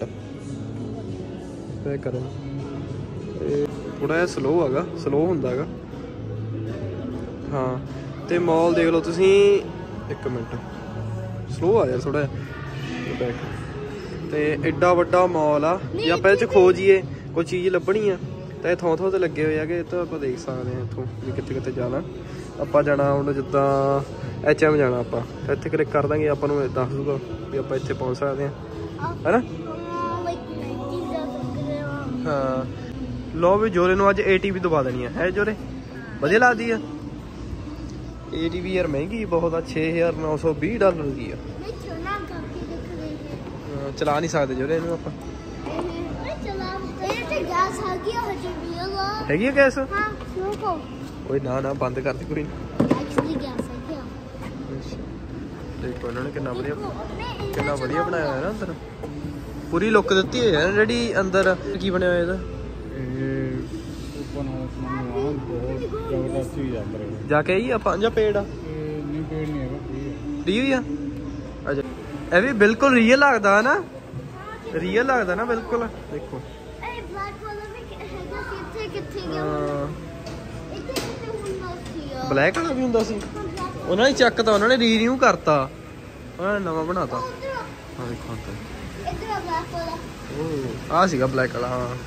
ਕਰੋ, ਥੋੜਾ ਜਿਹਾ ਸਲੋ ਹੈਗਾ, ਸਲੋ ਹੁੰਦਾ ਹੈਗਾ। ਹਾਂ ਤੇ ਮਾਲ ਦੇਖ ਲਓ ਤੁਸੀਂ, ਇੱਕ ਮਿੰਟ ਸਲੋ ਆ ਯਾਰ ਥੋੜਾ ਜਿਹਾ ਬੈਕ। ਤੇ ਐਡਾ ਵੱਡਾ ਮਾਲ ਆ, ਜੇ ਆਪਾਂ ਇਹ 'ਚ ਖੋਜੀਏ ਕੋਈ ਚੀਜ਼ ਲੱਭਣੀ ਆ ਤਾਂ ਇਹ ਥੋਂ ਤੇ ਲੱਗੇ ਹੋਏ ਹੈਗੇ। ਇਹ ਤਾਂ ਆਪਾਂ ਦੇਖ ਸਕਦੇ ਹਾਂ ਇੱਥੋਂ ਵੀ ਕਿੱਥੇ ਕਿੱਥੇ ਜਾਣਾ। ਆਪਾਂ ਜਾਣਾ ਹੁਣ ਜਿੱਦਾਂ HM ਜਾਣਾ, ਆਪਾਂ ਇੱਥੇ ਕਲਿੱਕ ਕਰ ਦਾਂਗੇ, ਆਪਾਂ ਨੂੰ ਦੱਸ ਦੂਗਾ ਵੀ ਆਪਾਂ ਇੱਥੇ ਪਹੁੰਚ ਸਕਦੇ ਹਾਂ, ਹੈ ਨਾ। ਹਾਂ ਲਓ ਵੀ ਜੋਰੇ ਨੂੰ ਅੱਜ ATV ਦਬਾ ਦੇਣੀ ਹੈ ਜੋਰੇ, ਵਧੀਆ ਲੱਗਦੀ ਆ ATV ਯਾਰ। ਮਹਿੰਗੀ ਬਹੁਤ ਆ, $6920 ਦੀ ਆ। ਚਲਾ ਨਹੀਂ ਸਕਦੇ ਜੋਰੇ ਇਹਨੂੰ ਆਪਾਂ। ਹੈਗੀ ਆ ਗੈਸ? ਓਏ ਨਾ ਨਾ ਬੰਦ ਕਰ ਦੇ ਕੋਈ ਨਹੀਂ। ਦੇਖੋ ਇਹਨਾਂ ਨੇ ਕਿੰਨਾ ਵਧੀਆ ਬਣਾਇਆ ਹੋਇਆ ਨਾ ਅੰਦਰ, ਪੂਰੀ ਲੁੱਕ ਦਿੱਤੀ ਹੋਈ ਹੈ ਜਿਹੜੀ ਅੰਦਰ। ਕੀ ਬਣਿਆ ਹੋਇਆ ਇਹਦਾ? ਜਾ ਕੇ ਆਈ ਆਪਾਂ ਜਾਂ ਪੇੜ ਆ? ਫ੍ਰੀ ਹੋਈ ਆ? ਅੱਛਾ ਇਹ ਵੀ ਬਿਲਕੁਲ ਰੀਅਲ ਲੱਗਦਾ ਨਾ, ਰੀਅਲ ਲੱਗਦਾ ਨਾ ਬਿਲਕੁਲ। ਦੇਖੋ ਬਲੈਕ ਵਾਲਾ ਵੀ ਹੁੰਦਾ ਸੀ, ਉਹਨਾਂ ਨੇ ਚੱਕਤਾ, ਉਹਨਾਂ ਨੇ ਰੀਨਿਊ ਕਰਤਾ, ਉਹਨਾਂ ਨੇ ਨਵਾਂ ਬਣਾਤਾ। ਹਾਂ ਦੇਖੋ ਉਹ ਆ ਸੀਗਾ ਬਲੈਕ ਵਾਲਾ। ਹਾਂ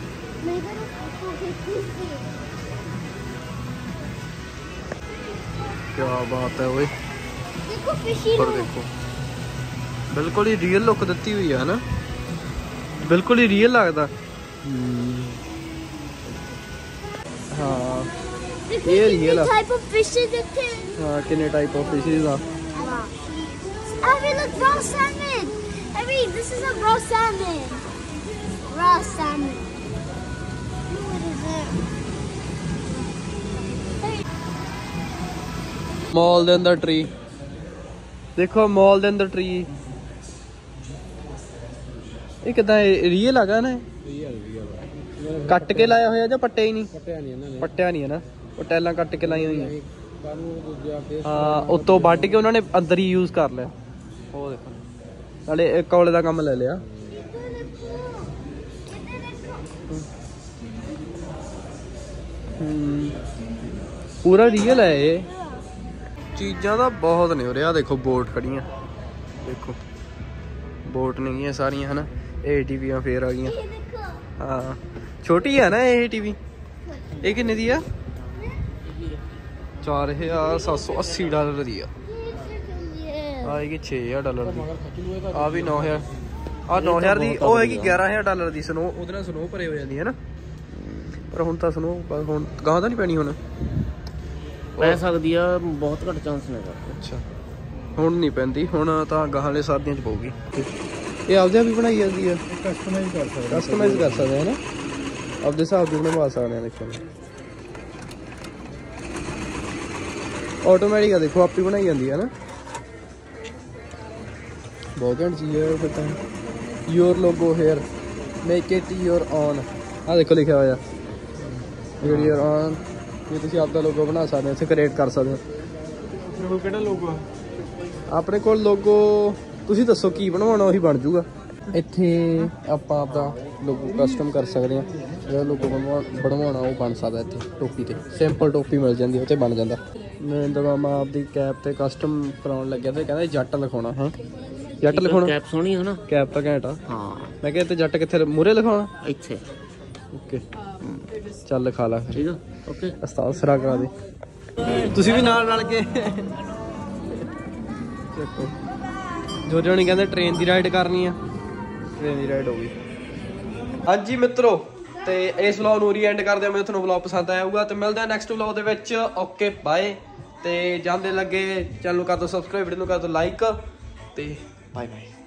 ਕਿਆ ਬਾਤ ਹੈ ਓਏ, ਪਰ ਦੇਖੋ ਬਿਲਕੁਲ ਹੀ ਰੀਅਲ ਲੁੱਕ ਦਿੱਤੀ ਹੋਈ ਹੈ ਨਾ, ਬਿਲਕੁਲ ਹੀ ਰੀਅਲ ਲੱਗਦਾ। ਹਾਂ ਇਹ ਰੀਅਲ ਆ। ਹਾਂ ਕਿੰਨੇ ਟਾਈਪ ਆਫ ਫਿਸ਼ਿਸ ਆ। Abby, look, raw salmon. Abby, this is a raw salmon. Raw salmon. What is it? Mall ਦੇ ਅੰਦਰ ਟਰੀ ਦੇਖੋ, ਮਾਲ ਦੇ ਅੰਦਰ ਟਰੀ। ਇਹ ਕਿਦਾਂ ਰੀਅਲ ਹੈਗਾ ਨਾ? ਕੱਟ ਕੇ ਲਾਇਆ ਹੋਇਆ ਜਾਂ ਪੱਟਿਆ ਹੀ ਨਹੀਂ? ਪੱਟਿਆ ਨਹੀਂ ਹੈ ਨਾ, ਉਹ ਟੈਲਾਂ ਕੱਟ ਕੇ ਲਾਈਆਂ ਹੋਈਆਂ। ਹਾਂ ਉੱਤੋਂ ਵੱਢ ਕੇ ਉਹਨਾਂ ਨੇ ਅੰਦਰ ਹੀ ਯੂਜ਼ ਕਰ ਲਿਆ। ਉਹ ਦੇਖੋ ਨਾਲੇ ਕੌਲੇ ਦਾ ਕੰਮ ਲੈ ਲਿਆ। ਪੂਰਾ ਰੀਅਲ ਹੈ ਇਹ। ਚੀਜ਼ਾਂ ਤਾਂ ਬਹੁਤ ਨੇ ਉਰੇ। ਆ ਦੇਖੋ ਬੋਟ ਖੜੀਆਂ, ਦੇਖੋ ਬੋਟ ਨੇਗੀਆਂ ਸਾਰੀਆਂ ਹਨਾ। ATVਆਂ ਫੇਰ ਆ ਗਈਆਂ। ਹਾਂ ਛੋਟੀ ਆ ਨਾ ਇਹ ATV। ਇਹ ਕਿੰਨੇ ਦੀ ਆ? $4780 ਦੀ ਆ। ਆਏਗੀ $6000 ਦੀ। ਆ ਵੀ 9000, ਆ 9000 ਦੀ। ਉਹ ਹੈਗੀ $11000 ਦੀ। ਸਨੋ ਉਹਦੇ ਨਾਲ ਸਨੋ ਭਰੇ ਹੋ ਜਾਂਦੀ ਹੈ ਨਾ। ਪਰ ਹੁਣ ਤਾਂ ਸੁਣੋ ਹੁਣ ਗਾਂ ਤਾਂ ਨਹੀਂ ਪੈਣੀ ਹੁਣ ਪੈ ਸਕਦੀ ਆ ਬਹੁਤ ਘੱਟ ਚਾਂਸ ਨੇ ਅੱਛਾ ਹੁਣ ਨਹੀਂ ਪੈਂਦੀ ਹੁਣ ਤਾਂ ਗਾਹਾਂ ਵਾਲੇ ਸਰਦੀਆਂ 'ਚ ਪਊਗੀ ਇਹ ਆਪਦੇ ਆਪ ਹੀ ਬਣਾਈ ਜਾਂਦੀ ਆ ਕਸਟਮਾਈਜ਼ ਕਰ ਸਕਦੇ ਹੈ ਨਾ ਆਪਦੇ ਹਿਸਾਬ ਦੀ ਬਣਵਾ ਸਕਦੇ ਆ ਦੇਖੋ ਆਟੋਮੈਟਿਕ ਆ ਦੇਖੋ ਆਪੇ ਬਣਾਈ ਜਾਂਦੀ ਹੈ ਨਾ ਬਹੁਤ ਘੈਂਟ ਚੀਜ਼ ਹੈ ਫਿਰ ਤਾਂ your logo here make it your own ਆ ਦੇਖੋ ਲਿਖਿਆ ਹੋਇਆ ਯੋਰ ਓਨ ਇਹ ਤੁਸੀਂ ਆਪਦਾ ਲੋਗੋ ਬਣਾ ਸਕਦੇ ਹੋ ਇੱਥੇ ਕ੍ਰੀਏਟ ਕਰ ਸਕਦੇ ਹੋ ਆਪਣੇ ਕੋਲ ਕਿਹੜਾ ਲੋਗੋ ਆ ਆਪਣੇ ਕੋਲ ਲੋਗੋ ਤੁਸੀਂ ਦੱਸੋ ਕੀ ਬਣਵਾਉਣਾ ਉਹੀ ਬਣ ਜੂਗਾ ਇੱਥੇ ਆਪਾਂ ਆਪਦਾ ਲੋਗੋ ਕਸਟਮ ਕਰ ਸਕਦੇ ਹਾਂ ਜਿਹੜਾ ਲੋਗੋ ਬਣਵਾਉਣਾ ਉਹ ਬਣ ਸਕਦਾ ਇੱਥੇ ਟੋਪੀ ਤੇ ਸਿੰਪਲ ਟੋਪੀ ਮਿਲ ਜਾਂਦੀ ਉਹ ਤੇ ਬਣ ਜਾਂਦਾ ਨਰਿੰਦਰ ਮਾਮਾ ਆਪਦੀ ਕੈਪ ਤੇ ਕਸਟਮ ਕਰਾਉਣ ਲੱਗਿਆ ਤੇ ਕਹਿੰਦਾ ਜੱਟ ਲਿਖਾਉਣਾ ਹੈ ਜੱਟ ਲਿਖਾਉਣਾ ਕੈਪ ਸੋਹਣੀ ਹੈ ਨਾ ਕੈਪ ਤਾਂ ਘੈਂਟ ਆ ਹਾਂ ਮੈਂ ਕਿਹਾ ਤੇ ਜੱਟ ਕਿੱਥੇ ਮੂਹਰੇ ਲਿਖਾਉਣਾ ਇੱਥੇ ਓਕੇ ਚੱਲ ਲਿਖਾ ਲਾ ਫਿਰ ਠੀਕ ਆ ਓਕੇ ਉਸਤਾਦ ਸਿਰਾ ਕਰਾ ਦੇ ਤੁਸੀਂ ਵੀ ਨਾਲ ਕੇ ਦੇਖੋ ਜੋ ਜਣੀ ਕਹਿੰਦੇ ਟ੍ਰੇਨ ਦੀ ਰਾਈਡ ਕਰਨੀ ਆ ਟ੍ਰੇਨ ਦੀ ਰਾਈਡ ਹੋ ਗਈ ਹਾਂਜੀ ਮਿੱਤਰੋ ਤੇ ਇਸ ਵਲੌਗ ਨੂੰ ਰੀ ਐਂਡ ਕਰਦੇ ਆ ਮੈਂ ਤੁਹਾਨੂੰ ਵਲੌਗ ਪਸੰਦ ਆਇਆ ਹੋਊਗਾ ਤੇ ਮਿਲਦੇ ਆ ਨੈਕਸਟ ਵਲੌਗ ਦੇ ਵਿੱਚ ਓਕੇ ਬਾਏ ਤੇ ਜਾਂਦੇ ਲੱਗੇ ਚੈਨਲ ਨੂੰ ਕਰ ਦਿਓ ਸਬਸਕ੍ਰਾਈਬ ਵੀਡੀਓ ਨੂੰ ਕਰ ਦਿਓ ਲਾਈਕ ਤੇ ਬਾਏ ਬਾਏ